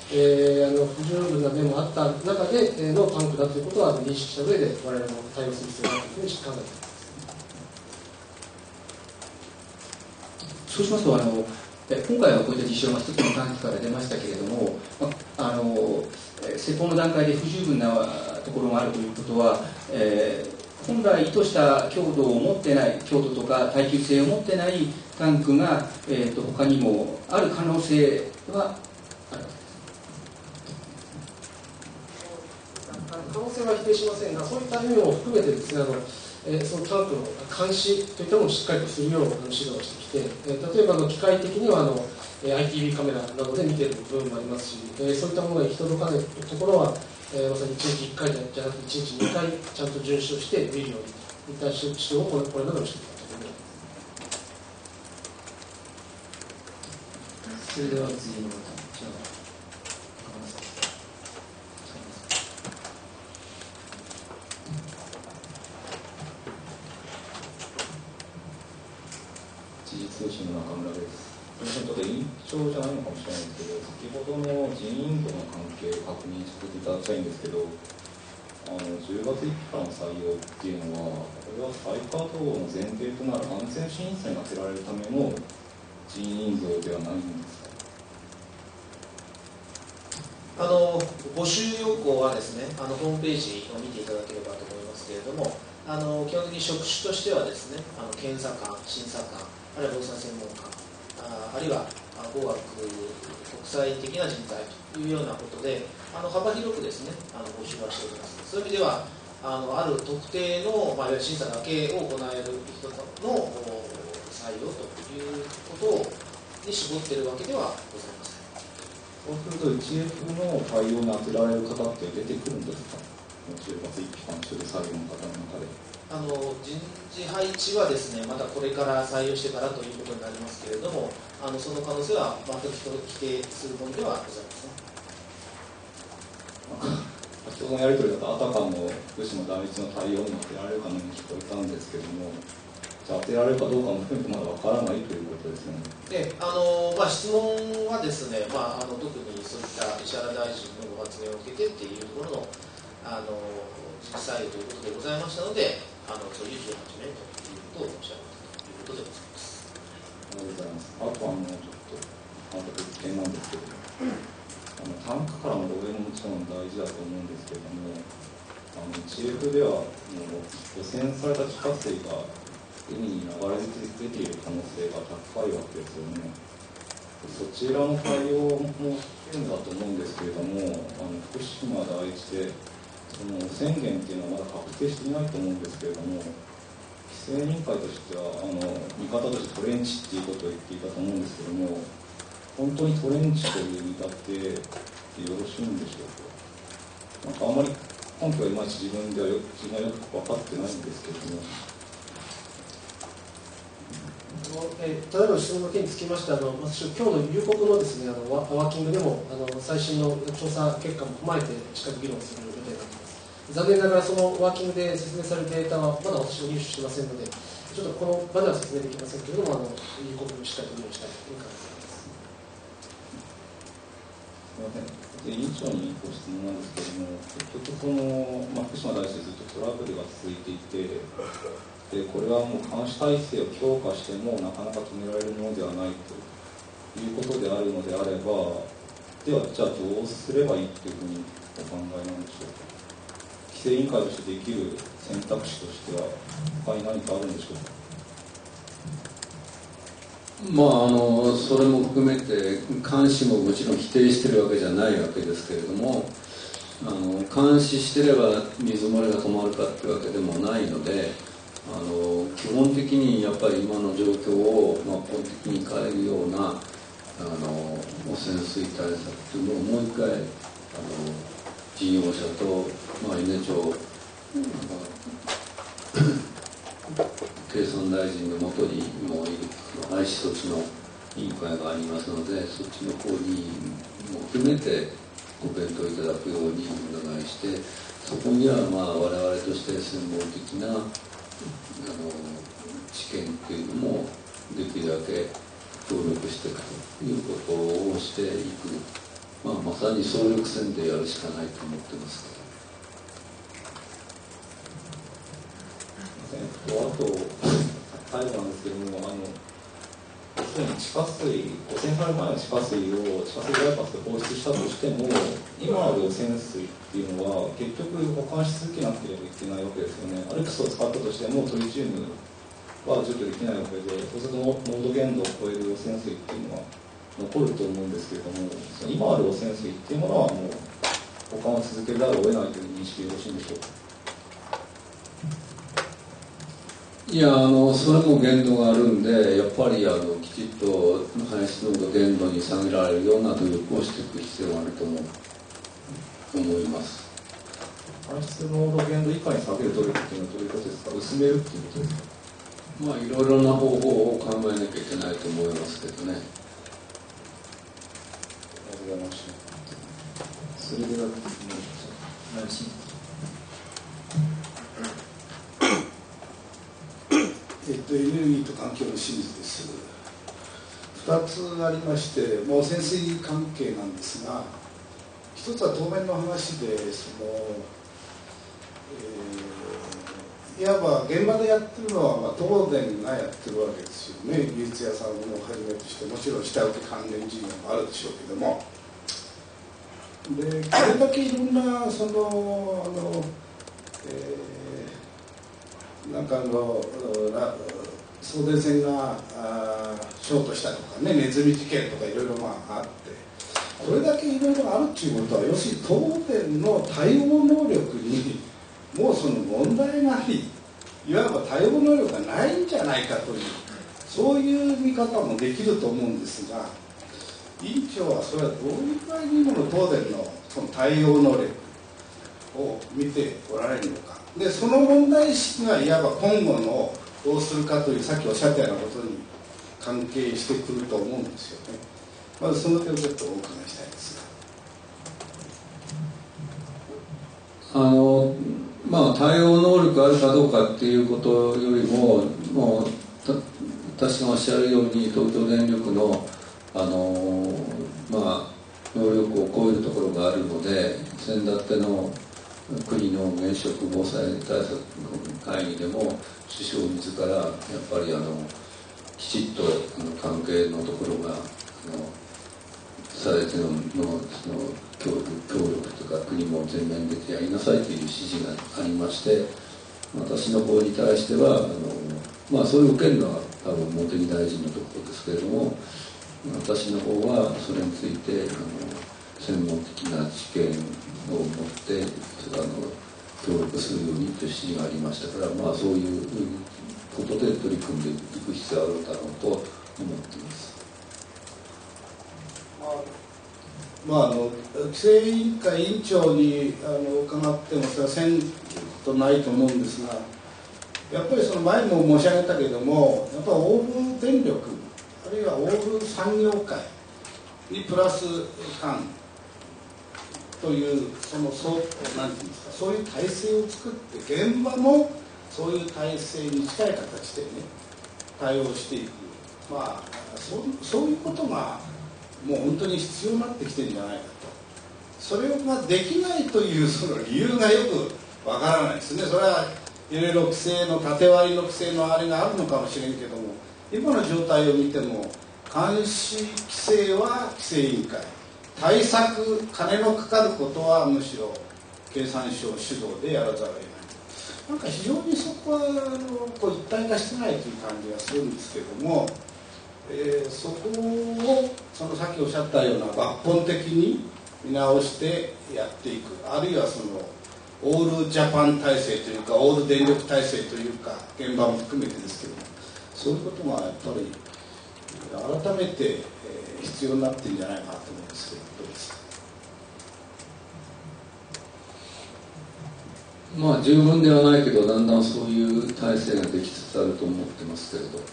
えー、あの不十分な面もあった中でのタンクだということは認識した上で我々も対応する必要があるというふうに考えています。 そうしますとあの今回はこういった事象が一つの短期から出ましたけれども、あの施工の段階で不十分なところがあるということは、えー、本来意図した強度を持ってない強度とか耐久性を持ってないタンクが、えー、と他にもある可能性はあるわけです。 可能性は否定しませんが、そういった意味も含めてですね、あのえー、そのタンクの監視といったものをしっかりとするよう指導をしてきて、えー、例えばの機械的にはあの アイティービー カメラなどで見ている部分もありますし、えー、そういったものが行き届かないところは、えー、まさにいちにちいっかいじゃなくていちにちにかいちゃんと巡視をして見るようにいった指導をこれこれまでもしてきたと思います。 それでは次の方、じゃあ通信の中村です。ちょっと延長じゃないのかもしれないんですけど、先ほどの人員との関係を確認していただきたいんですけど、あのじゅうがついっきからの採用っていうのは、これは再稼働の前提となる安全審査に当てられるための人員増ではないんですか。 あの募集要項はですね、あのホームページを見ていただければと思いますけれども、あの基本的に職種としてはですね、あの検査官、審査官、あるいは防災専門家、あ, あるいは語学、国際的な人材というようなことで、あの幅広くですね、あの募集はしております。そういう意味では、あのある特定の、まあ、いわゆる審査だけを行える人の採用ということに絞っているわけではございません。 そうすると エイチエフ の対応に当てられる方って出てくるんですか、じゅうがついっきからの作業の方の中で。 あの人事配置はですね、またこれから採用してからということになりますけれども、あのその可能性は全く否定するものではございません。 先ほどのやり取りだと、あたかも福島第一の対応に当てられるかのように聞こえたんですけれども、じゃあ当てられるかどうかも含めてまだわからないということですね。 であのまあ、質問はですね、まあ、あの特にそういった石原大臣のご発言を受けてっていうところのあの実際ということでございましたので、あのそういうじゅうはちめいということを申し上げたということでございます。 ありがとうございます。あとはあのちょっとまた別件なんですけど、あの単価からの漏洩ももちろん大事だと思うんですけれども、あの エイチエフ ではもう汚染された地下水が海に流れ出ている可能性が高いわけですよね。そちらの対応も必要だと思うんですけれども、あの福島第一でその宣言っていうのはまだ確定していないと思うんですけれども、規制委員会としてはあの見方としてトレンチっていうことを言っていたと思うんですけども、本当にトレンチという見立てでよろしいんでしょうか。なんかあんまり根拠はいまいち自分ではよ自分はよく分かってないんですけれども。 えー、ただいまの質問の件につきまして、あの私今日の夕刻のですね、あのワーキングでもあの最新の調査結果も踏まえてしっかり議論する予定になっています。残念ながらそのワーキングで説明されるデータはまだ私も入手していませんので、ちょっとこの場では説明できませんけれども、あの夕刻にしっかりと議論したいという考えです。 すみません。委員長にご質問なんですけれども、結局その、まあ、福島大師でずっとトラブルが続いていて、でこれはもう監視体制を強化してもなかなか止められるものではないということであるのであれば、ではじゃあどうすればいいというふうにお考えなんでしょうか。規制委員会としてできる選択肢としては他に何かあるんでしょうか。 まあ、あのそれも含めて監視ももちろん否定してるわけじゃないわけですけれども、あの監視してれば水漏れが止まるかっていうわけでもないので、あの基本的にやっぱり今の状況を抜本的に変えるようなあの汚染水対策というのをもう一回あの事業者と、まあ、稲町経産大臣のもとにもういる廃止措置の委員会がありますので、そっちの方にも含めてご検討いただくようにお願いして、そこにはまあ我々として専門的なあの知見というのもできるだけ協力していくということをしていくまあ、まさに総力戦でやるしかないと思ってますえっと、あと最後なんですけども、あのすでに地下水、汚染される前の地下水を地下水バイパスで放出したとしても、今ある汚染水っていうのは結局保管し続けなければいけないわけですよね。アルプスを使ったとしてもトリチウムは除去できないわけで、そうすると濃度限度を超える汚染水っていうのは残ると思うんですけれども、その今ある汚染水っていうものはもう保管を続けざるを得ないという認識でよろしいんでしょうか。 いや、あのそれも限度があるんで、やっぱりあのきちっと排出濃度限度に下げられるような努力をしていく必要があると思う思います。 排出濃度限度以下に下げる努力っていうのはどういうことですか。薄めるっていうことですか。 まあいろいろな方法を考えなきゃいけないと思いますけどね。 ありがとうございました。それでは何しえっと、エネルギーと環境の清水です。ふたつありまして、もう潜水関係なんですが、ひとつは当面の話で、その、えー、いわば現場でやってるのは、まあ、東電がやってるわけですよね。技術屋さんをはじめとして、もちろん下請け関連事業もあるでしょうけども。で、これだけいろんな、その、あの、えーなんかあの送電線がショートしたとかね、ネズミ事件とかいろいろまああって、これだけいろいろあるっていうことは、要するに東電の対応能力にもうその問題があり、いわば対応能力がないんじゃないかという、そういう見方もできると思うんですが、委員長はそれはどういう具合に今の東電のその対応能力を見ておられるのか。でその問題意識がいわば今後のどうするかという、さっきおっしゃったようなことに関係してくると思うんですよね。まずその点をちょっとお伺いしたいですあのまあ対応能力あるかどうかっていうことよりも、もう私がおっしゃるように東京電力のあのまあ能力を超えるところがあるので、先だっての国の原子力防災対策会議でも首相自らやっぱりあのきちっとあの関係のところがあのされてののその協力協力とか国も全面的にやりなさいという指示がありまして、私の方に対してはあの、まあ、それを受けるのは多分茂木大臣のところですけれども、私の方はそれについてあの専門的な知見を持ってあの協力するようにという指示がありましたから、まあ、そういうことで取り組んでいく必要があるだろうと思っています。 まあ、あの規制委員会委員長にあの伺ってもそれはせんことないと思うんですが、やっぱりその前も申し上げたけれども、やっぱりオール電力あるいはオール産業界にプラス官というそのそうなんていうんですか、そういう体制を作って現場もそういう体制に近い形でね対応していく、まあそうそういうことがもう本当に必要になってきてるんじゃないかと。それができないというその理由がよくわからないですね。それはいろいろ規制の縦割りの規制のあれがあるのかもしれんけども、今の状態を見ても監視規制は規制委員会、対策金のかかることはむしろ経産省主導でやらざるを得ない。なんか非常にそこはあのこう一体化してないという感じがするんですけども、えー、そこをそのさっきおっしゃったような抜本的に見直してやっていく、あるいはそのオールジャパン体制というかオール電力体制というか現場も含めてですけども、そういうことがやっぱり改めて、えー、必要になってるんじゃないかなと思うんですけど、どうですか。 まあ十分ではないけど、だんだんそういう体制ができつつあると思ってますけれど。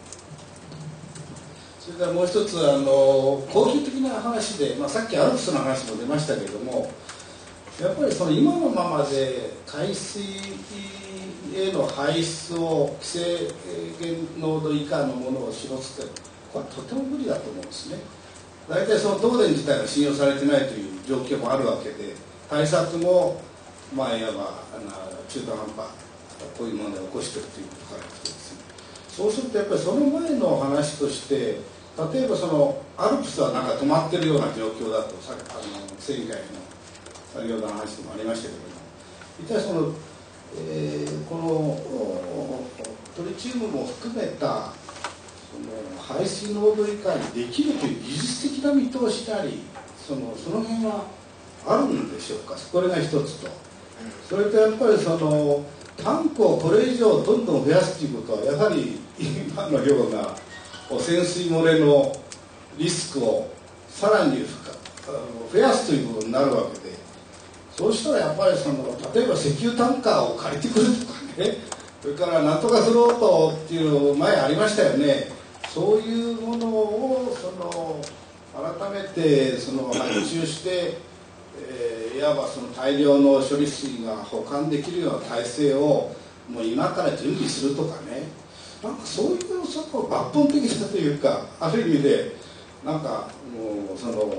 それからもう一つ、あの恒久的な話で、まあ、さっきアルプスの話も出ましたけれども、やっぱりその今のままで海水への排出を規制限濃度以下のものをしろつける、これはとても無理だと思うんですね。 大体その東電自体は信用されてないという状況もあるわけで、対策もまあいわば中途半端、こういう問題を起こしているということからいくとですね、そうするとやっぱりその前の話として、例えばそのアルプスはなんか止まってるような状況だと、さあの前回の先ほどの話でもありましたけども、一体その、えー、このトリチウムも含めたその排水濃度以下にできるという技術的な見通しであり、そのその辺はあるんでしょうか。これが一つと、それとやっぱりそのタンクをこれ以上どんどん増やすということは、やはり今のような汚染水漏れのリスクをさらに増やすということになるわけで、そうしたらやっぱりその例えば石油タンカーを借りてくるとかね、それからなんとかフロートっていうの前ありましたよね。そういうものをその改めてその発注して、えー、いわばその大量の処理水が保管できるような体制をもう今から準備するとかね、なんかそういうその抜本的なというか、ある意味でなんかもうその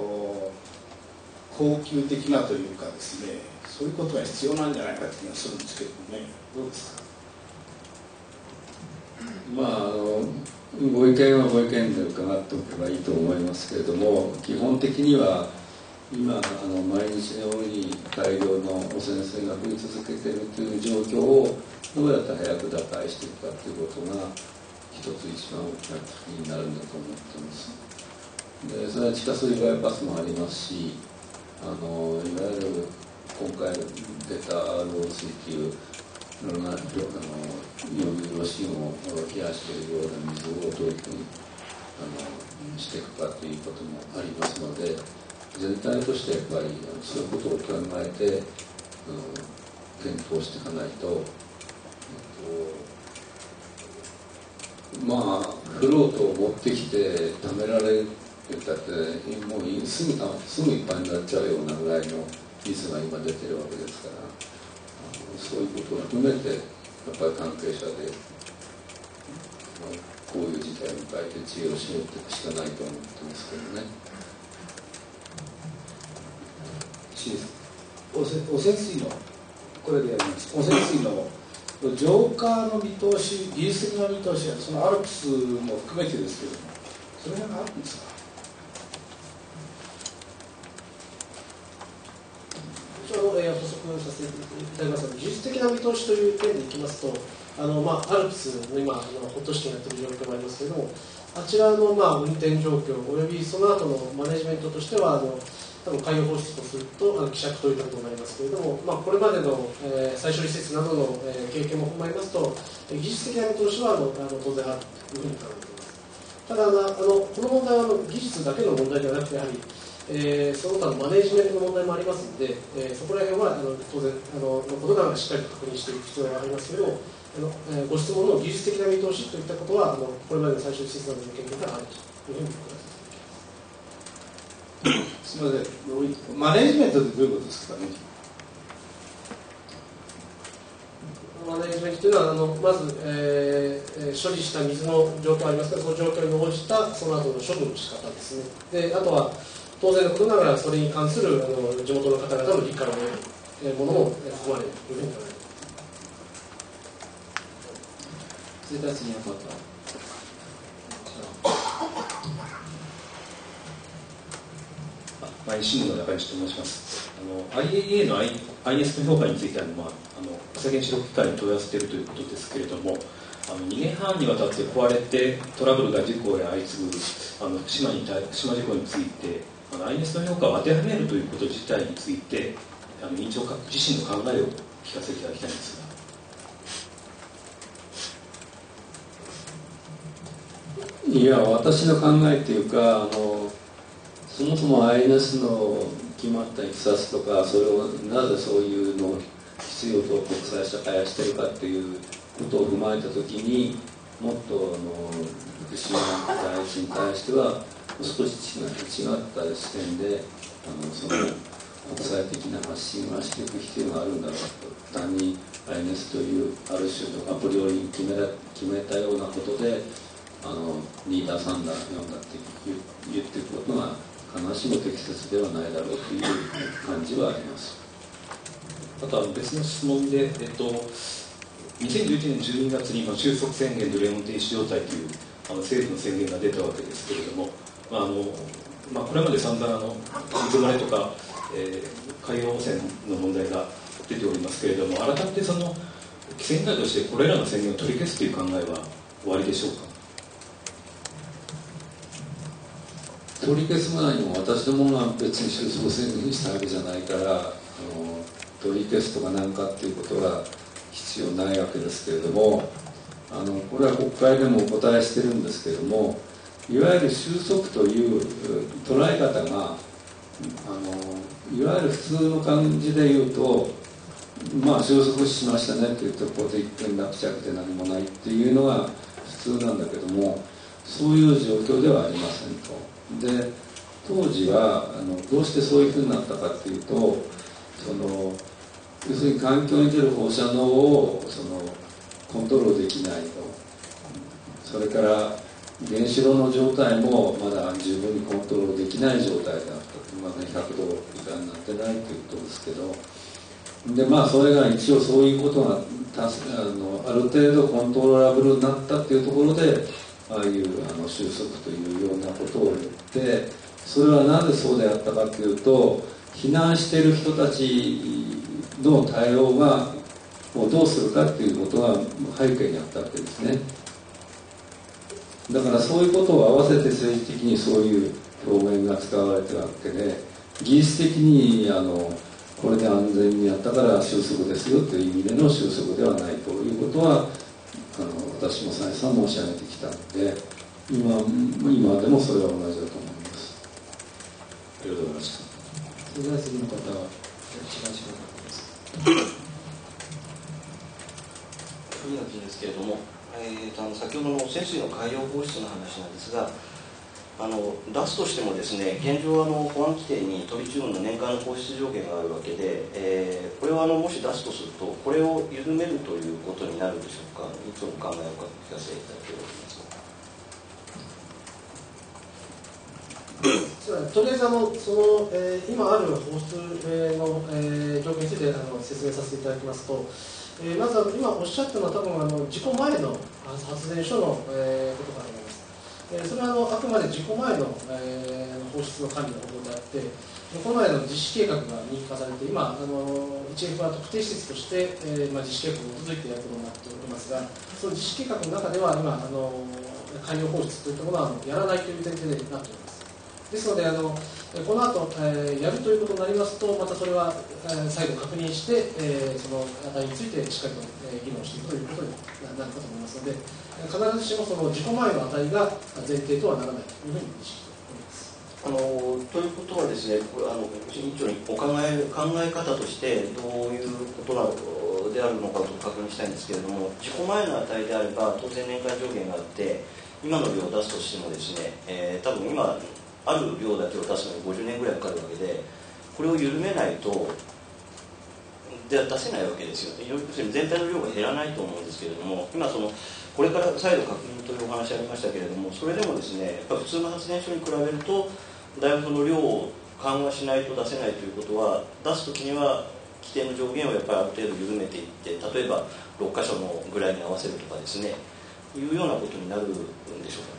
恒久的なというかですね、そういうことが必要なんじゃないかという気がするんですけどね、どうですか。 まあ、あのご意見はご意見で伺っておけばいいと思いますけれども、基本的には今あの毎日のように大量の汚染水が降り続けているという状況をどうやって早く打開していくかということが一つ一番大きな危機になるんだと思っています。でそれは地下水バイパスもありますし、あのいわゆる今回出た アールオー 水球のあの溶融炉芯を冷やしているような水をどういうふうにあのしていくかということもありますので、全体としてやっぱりそういうことを考えて、うん、検討していかないと、えっと、まあフロートを持ってきて貯められるだってもうすぐすぐいっぱいになっちゃうようなぐらいの水が今出てるわけですから、そういうことを含めてやっぱり関係者でこういう事態を迎えて知恵を絞っていくしかないと思ってますけどね。 汚染汚染水のこれでやります。汚染水の浄化の見通し、技術的な見通しはそのアルプスも含めてですけども、それがあるんですか。 補足させていただきますが、技術的な見通しという点でいきますと、あのまあ、アルプスの今、ホットシティになっている状況もありますけれども、あちらのまあ運転状況、およびその後のマネジメントとしては、あの多分海洋放出とすると、あの希釈ということになりますけれども、まあ、これまでの、えー、再処理施設などの、えー、経験も踏まえますと、技術的な見通しはあのあの当然あるというふうに考えています。ただあの、この問題はあの技術だけの問題ではなくて、やはりえー、その他のマネジメントの問題もありますので、えー、そこら辺はあの当然あののことながらしっかりと確認していく必要がありますけれども、あの、えー、ご質問の技術的な見通しといったことはあのこれまでの最終施設などの経験からあるというふうに伺います。 すみません、マネジメントってどういうことですかね。 マネジメントというのはあのまず、えー、処理した水の状況がありますから、その状況に応じたその後の処分の仕方ですね。であとは当然のことながらそれに関するあの地元の方々の理解を得るものも含まれるというふうに考えます。 それから次の方。 毎日新聞の中西と申します。あの アイエーエー の アイエス の評価については、まあ、あの国際原子力機関に問い合わせているということですけれども、あのにねんはんにわたって壊れてトラブルが事故や相次ぐあの福島に対福島事故について、あの アイエス の評価を当てはめるということ自体について、あの委員長自身の考えを聞かせていただきたいんですが。いや、私の考えというか、あのそもそも アイエヌエス の決まったいきさつとか、それをなぜそういうのを必要と国際社会はしているかということを踏まえたときに、もっとあの福島第一に対しては少し違った視点であのその国際的な発信はしていく必要があるんだろうと。単に アイエヌエス というある種のアプリを決め決めたようなことであのにださんだよんだって言っていくことが必ずしも適切ではないだろうという感じはあります。 あとは別の質問で、えっと、にせんじゅういちねんじゅうにがつに収束宣言とレモン停止状態というあの政府の宣言が出たわけですけれども、まああのまあ、これまで散々あの水漏れとか、えー、海洋汚染の問題が出ておりますけれども、改めてその規制委員会としてこれらの宣言を取り消すという考えは終わりでしょうか。 取り消す前にも私どもが別に収束宣言したわけじゃないから、あの取り消すとかなんかっていうことは必要ないわけですけれども、あのこれは国会でもお答えしてるんですけれども、いわゆる収束という捉え方が、あのいわゆる普通の感じで言うと、まあ収束しましたねっていうところで一点落着で何もないっていうのが普通なんだけども、そういう状況ではありませんと。で当時はあのどうしてそういうふうになったかっていうと、その要するに環境に出る放射能をそのコントロールできないと、それから原子炉の状態もまだ十分にコントロールできない状態であったと、まだひゃくど以下になってないということですけど、でまあそれが一応そういうことがたすあのある程度コントローラブルになったっていうところで、ああいうあの収束というようなことを言って、それはなぜそうであったかというと、避難している人たちの対応がをどうするかっていうことが背景にあったわけですね。だからそういうことを合わせて政治的にそういう表現が使われているわけで、技術的にあのこれで安全にやったから収束ですよという意味での収束ではないということは、あの私も再三申し上げてきたので、今今でもそれは同じだと思います。 ありがとうございました。 それでは次の方は一番下の方です。 次の記事ですけれども、えー、とあの先ほどの汚染水の海洋放出の話なんですが、あの出すとしてもですね、現状あの保安規定にトリチウムの年間の放出上限があるわけで、えー、これはあのもし出すとすると、これを緩めるということになるでしょうか。いつお考えをお聞かせいただければと思います。 とりあえずあのその、えー、今ある放出の、えー、条件についてあの説明させていただきますと、えー、まず今おっしゃったのは多分あの事故前の発電所の、えー、ことかと思います。えー、それはあのあくまで事故前の、えー、放出の管理のことであって、この前の実施計画が認可されて、今あの エイチエフ は特定施設として、えーまあ、実施計画に基づいてやることになっておりますが、その実施計画の中では今あの海洋放出といったものはやらないという前提でなっております。ですのであのこの後、えー、やるということになりますと、またそれは、えー、再度確認して、えー、その値についてしっかりと、えー、議論していくということになるかと思いますので、必ずしもその事故前の値が前提とはならないというふうに認識しております。 あのということはですね、これあの委員長にお考え考え方としてどういうことなのであるのかと確認したいんですけれども、事故前の値であれば当然年間上限があって、今の量を出すとしてもですね、えー、多分今ある量だけを出すのにごじゅうねんぐらいかかるわけで、これを緩めないとでは出せないわけですよ。要するに全体の量が減らないと思うんですけれども、今そのこれから再度確認というお話ありましたけれども、それでもですね、やっぱ普通の発電所に比べるとだいぶその量を緩和しないと出せないということは、出すときには規定の上限をやっぱりある程度緩めていって、例えばろっかしょのぐらいに合わせるとかですね、いうようなことになるんでしょうかね。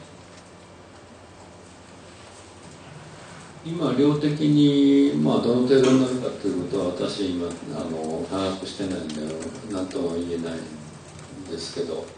今量的に、まあ、どの程度になるかということは私今あの把握してないんで何とも言えないんですけど、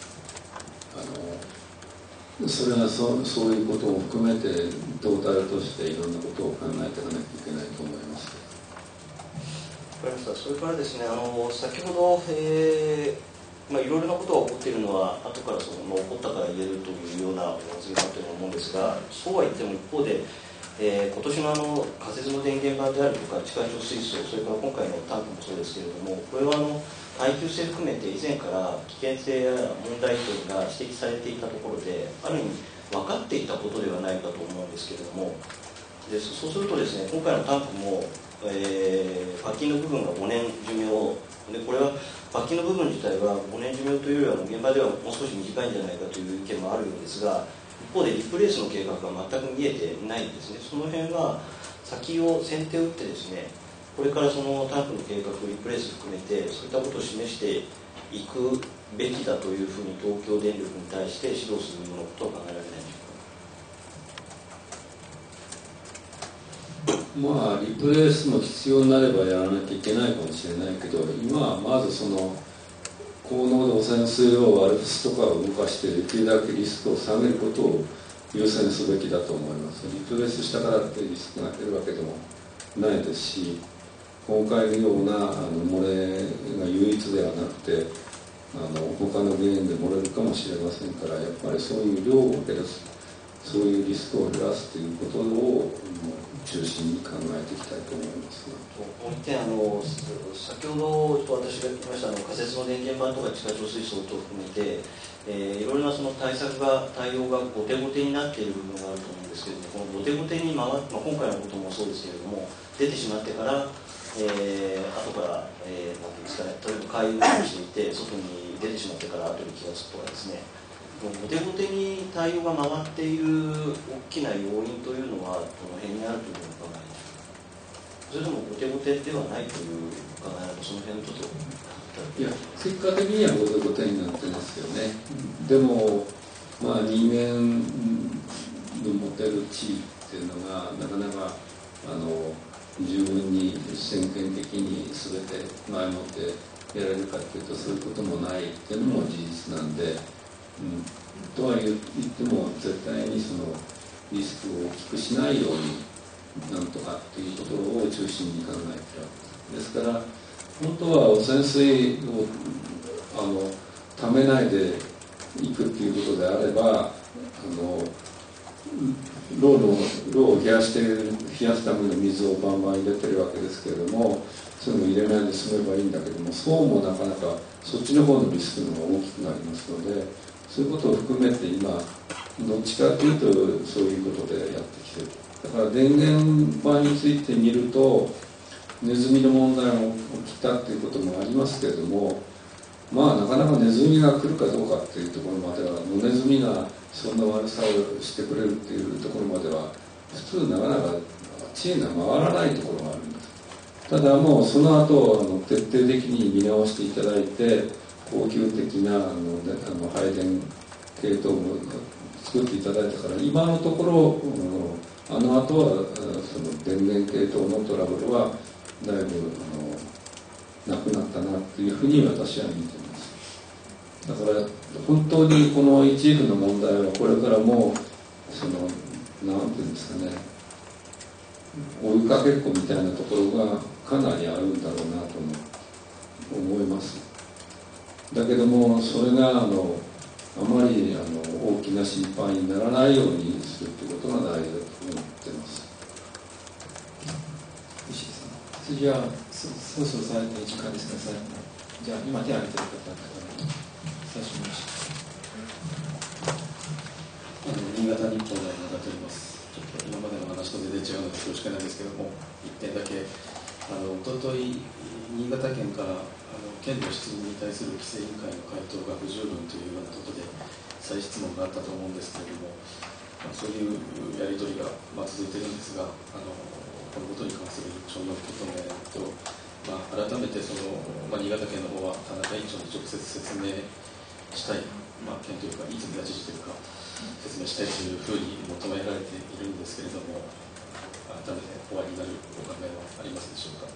あのそれはそそういうことも含めてトータルとしていろんなことを考えていかなきゃいけないと思います。 わかりました。それからですね、あの先ほど、えーまあ、いろいろなことが起こっているのは後からその、まあ、起こったから言えるというような発言だと思うんですが、そうは言っても一方でえー、今年のあの仮設の電源板であるとか地下貯水槽、それから今回のタンクもそうですけれども、これはあの耐久性含めて以前から危険性や問題点が指摘されていたところで、ある意味分かっていたことではないかと思うんですけれども、でそうするとですね、今回のタンクも、えー、パッキンの部分がごねん寿命でこれは罰金の部分自体はごねん寿命というよりは現場ではもう少し短いんじゃないかという意見もあるようですが、一方でリプレイスの計画が全く見えてないんですね。その辺は先を先手を打ってですね、これからそのタンクの計画、リプレイス含めてそういったことを示していくべきだというふうに東京電力に対して指導するようなことは考えられないでしょうか。 まあリプレイスも必要になればやらなきゃいけないかもしれないけど、今はまずその高濃度汚染水をアルプスとかを動かしてできるだけリスクを下げることを優先すべきだと思います。リプレイスしたからってリスクが減るわけでもないですし、今回のようなあの漏れが唯一ではなくて、あの他の原因で漏れるかもしれませんから、やっぱりそういう量を減らす、そういうリスクを減らすということを中心に考えていきたいと思いますが、 もう一点、あの先ほど私が言いましたあの仮設の電源板とか地下貯水槽等を含めて、えー、いろいろなその対策が対応が後手後手になっている部分があると思うんですけれども、この後手後手に回、まあ、今回のこともそうですけれども、出てしまってから、えー、後から、えー、なんていうんですかね、例えば海運をしていて外に出てしまってから後に気がつくとかですね、後手後手に対応が回っている大きな要因というのはどの辺にあるというふうに考えますか。それとも後手後手ではないという考えなのか、その辺をちょっと。 いや、結果的には後手後手になってますよね。でも、まあ、人間の持てる地位っていうのがなかなかあの十分に先見的に全て前もってやられるかというとそういうこともないっていうのも事実なんで、うん、とは言っても絶対にそのリスクを大きくしないようになんとかっていうことを中心に考えているわけです。ですから本当は汚染水をあのためないでいくっていうことであれば、あの炉の炉を冷やして冷やすための水をバンバン入れてるわけですけれども、そういうのを入れないで済めばいいんだけども、そうもなかなかそっちの方のリスクの方が大きくなりますので、そういうことを含めて今どっちかというとそういうことでやってきてる。だから電源板について見るとネズミの問題も起きたっていうこともありますけれども、まあなかなかネズミが来るかどうかっていうところまでは、野ネズミがそんな悪さをしてくれるっていうところまでは普通なかなか知恵が回らないところがあるんです。ただもうその後あの徹底的に見直していただいて、恒久的なあのあの配電系統も作っていただいたから、今のところあの後はその電源系統のトラブルはだいぶあのなくなったなというふうに私は見ています。だから本当にこの イーエフ の問題はこれからもそのなんていうんですかね、追いかけっこみたいなところがかなりあるんだろうなと思います。だけどもそれがあのあまりあの大きな心配にならないようにするということが大事だと思っています。 石井さん、次はそそろそろ最後の時間ですね。じゃあ今手を挙げている方々最初にあの新潟日報の山田と言います。ちょっと今までの話と全然違うので恐縮なんですけども、一点だけあの一昨日新潟県からあの県の質問に対する規制委員会の回答が不十分というようなことで再質問があったと思うんですけれども、まあ、そういうやり取りが、まあ、続いているんですが、あのこのことに関する承認を求めないと、まあ、改めてその、まあ、新潟県の方は田中委員長に直接説明したい、まあ、県というか泉田知事というか説明したいというふうに求められているんですけれども、改めておありになるお考えはありますでしょうか。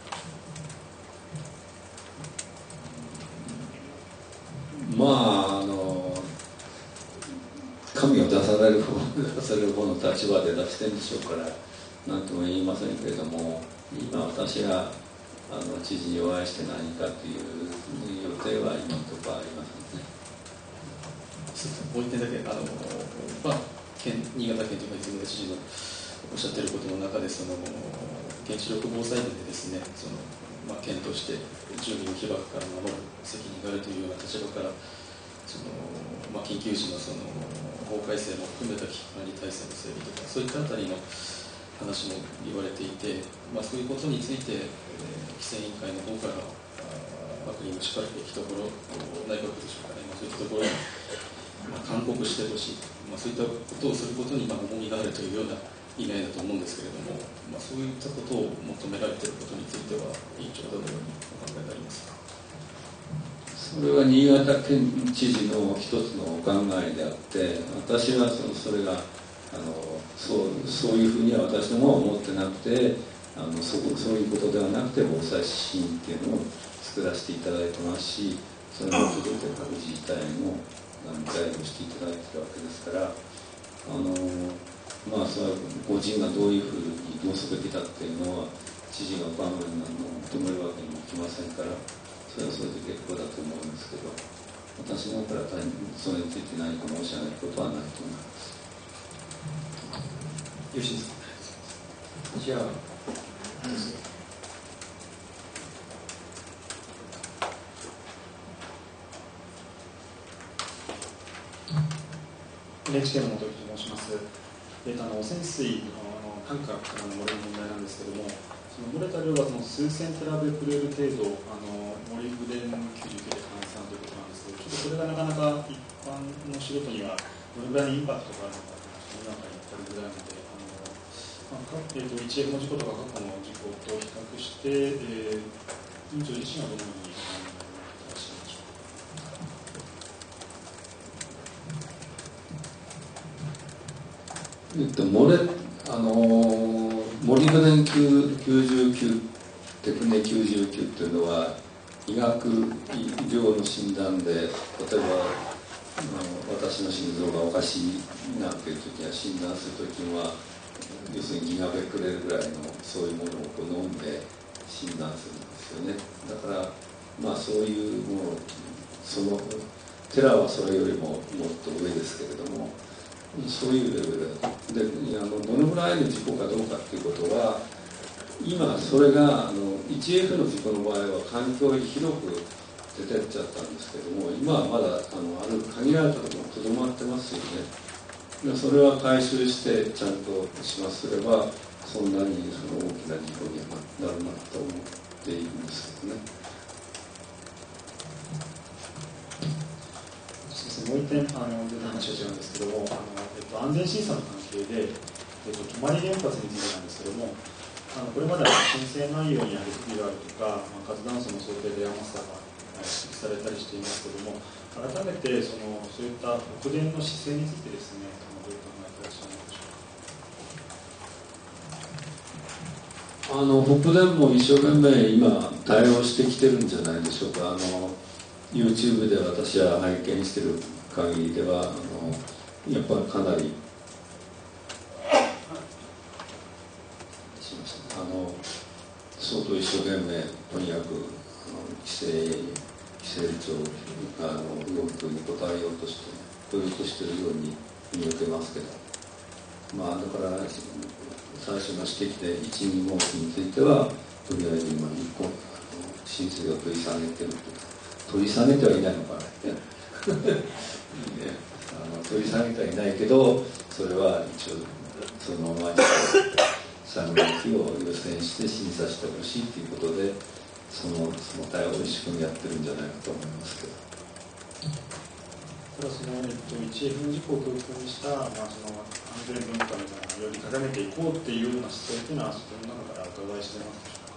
まああの紙を出される方出される方の立場で出してるんでしょうから何とも言いませんけれども、今私があの知事にお会いして何かという予定は今のところありませんね。 もう一点だけ、あのまあ、県新潟県というか泉田知事のおっしゃっていることの中で、その原子力防災面でですね、そのまあ、県として住民を被爆から守る責任があるというような立場から、そのまあ、緊急時のその法改正も含めた危機管理体制の整備とか、そういったあたりの話も言われていて、まあ、そういうことについて、えー、規制委員会の方から枠にしかるべきところ、内閣でしょうかね、まあ、そういったところに、まあ、勧告してほしい、まあ、そういったことをすることにまあ重みがあるというような意味合いだと思うんですけれども、まあ、そういったことを求められていることについては、委員長はどのようにお考えになりますか。 それは新潟県知事の一つのお考えであって、私はそのそれがあのそう、そういうふうには私どもは思ってなくて、あの そ, そういうことではなくて防災指針っていうのを作らせていただいてますし、それに基づいて各自治体も議会をしていただいているわけですから、あのまあそれは個人がどういうふうにどうすべきだっていうのは知事がお考えになるのを求めるわけにもいきませんから、それはそれで結構だと思うんですけど、私の方からそれについて何か申し上げることはないと思います。 よろしいですか。じゃあエヌエイチケー の本木と申します。えー、とあの汚染水のタンクからの漏れる問題なんですけども、その漏れた量はその数千テラベクレル程度、あのモリブデンきゅうじゅうきゅうで換算ということなんですけど、ちょっとそれがなかなか一般の仕事にはどれぐらいのインパクトがあるのかというのが今から言ったりぐらいなので、まあえー、と いちエフ の事故とか過去の事故と比較して、えー、委員長自身はどのように考えていらっしゃるでしょうか。 えっと、漏れあのモリブデンきゅうじゅうきゅう、テクネきゅうじゅうきゅうというのは医学医療の診断で、例えばあの私の心臓がおかしいなという時は診断する時には、要するにギガベクレルぐらいのそういうものをこう飲んで診断するんですよね。だからまあそういうもの、そのテラはそれよりももっと上ですけれども、そういうレベルで、あのどのぐらいの事故かどうかということは、今それがあの いちエフ の事故の場合は環境に広く出てっちゃったんですけども、今はまだあのある限られたところにとどまってますよね。それは回収してちゃんと始末すれば、そんなにその大きな事故にはなるなと思っているんですけどね。 もう一点、あの出た話は違うんですけども、あのえっと、安全審査の関係で、えっと、泊原発についてなんですけども、あのこれまでは申請内容にやはり不備があるとか、まあ、活断層の想定で甘さが指摘されたりしていますけども、改めてそのそういった北電の姿勢についてですね、どういう考えていらっしゃるのでしょうか。 あの北電も一生懸命今対応してきてるんじゃないでしょうか。あの YouTube で私は拝見している限りでは、あのやっぱりかなりあの相当一生懸命とにかくあの規制規制庁があの要求に応えようとして協力しているように見受けますけど、まあだから最初の指摘でいち、に号機についてはとりあえず今いっこ申請を取り下げているというか、取り下げてはいないのかな、ね、あの取り下げてはいないけど、それは一応そのままにさん号機を優先して審査してほしいということで、そのその対応を一生懸命やってるんじゃないかと思いますけど。 ただその、えっと、いちエフ の事故を教訓にした、まあ、その安全文化みたいなのをより高めていこうっていうような姿勢というのは、その中からお伺いしていますでしょうか。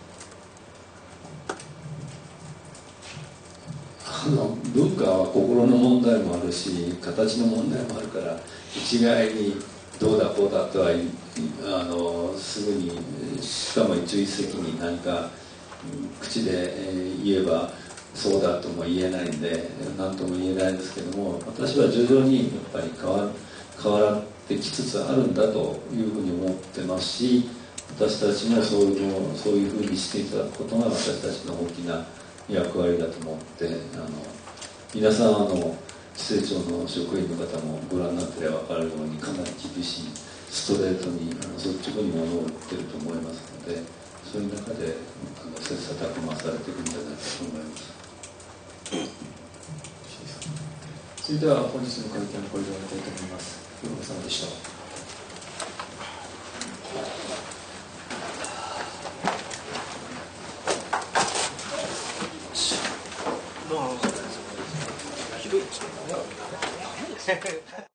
あの文化は心の問題もあるし、形の問題もあるから、一概にどうだこうだとはあのすぐに、しかも一朝一夕に何か口で言えばそうだとも言えないんで、何とも言えないんですけども、私は徐々にやっぱり変わ変わってきつつあるんだというふうに思ってますし、私たちもそういうのそういうふうにしていただくことが私たちの大きな役割だと思って、あの皆さんあの規制庁の職員の方もご覧になってれば分かるように、かなり厳しいストレートにあの率直にものを言ってると思いますので、そういう中であの切磋琢磨されていくんじゃないかと思います。 それでは本日の会見をこれで終わりたいと思います。ご苦労様でした。よし。 ね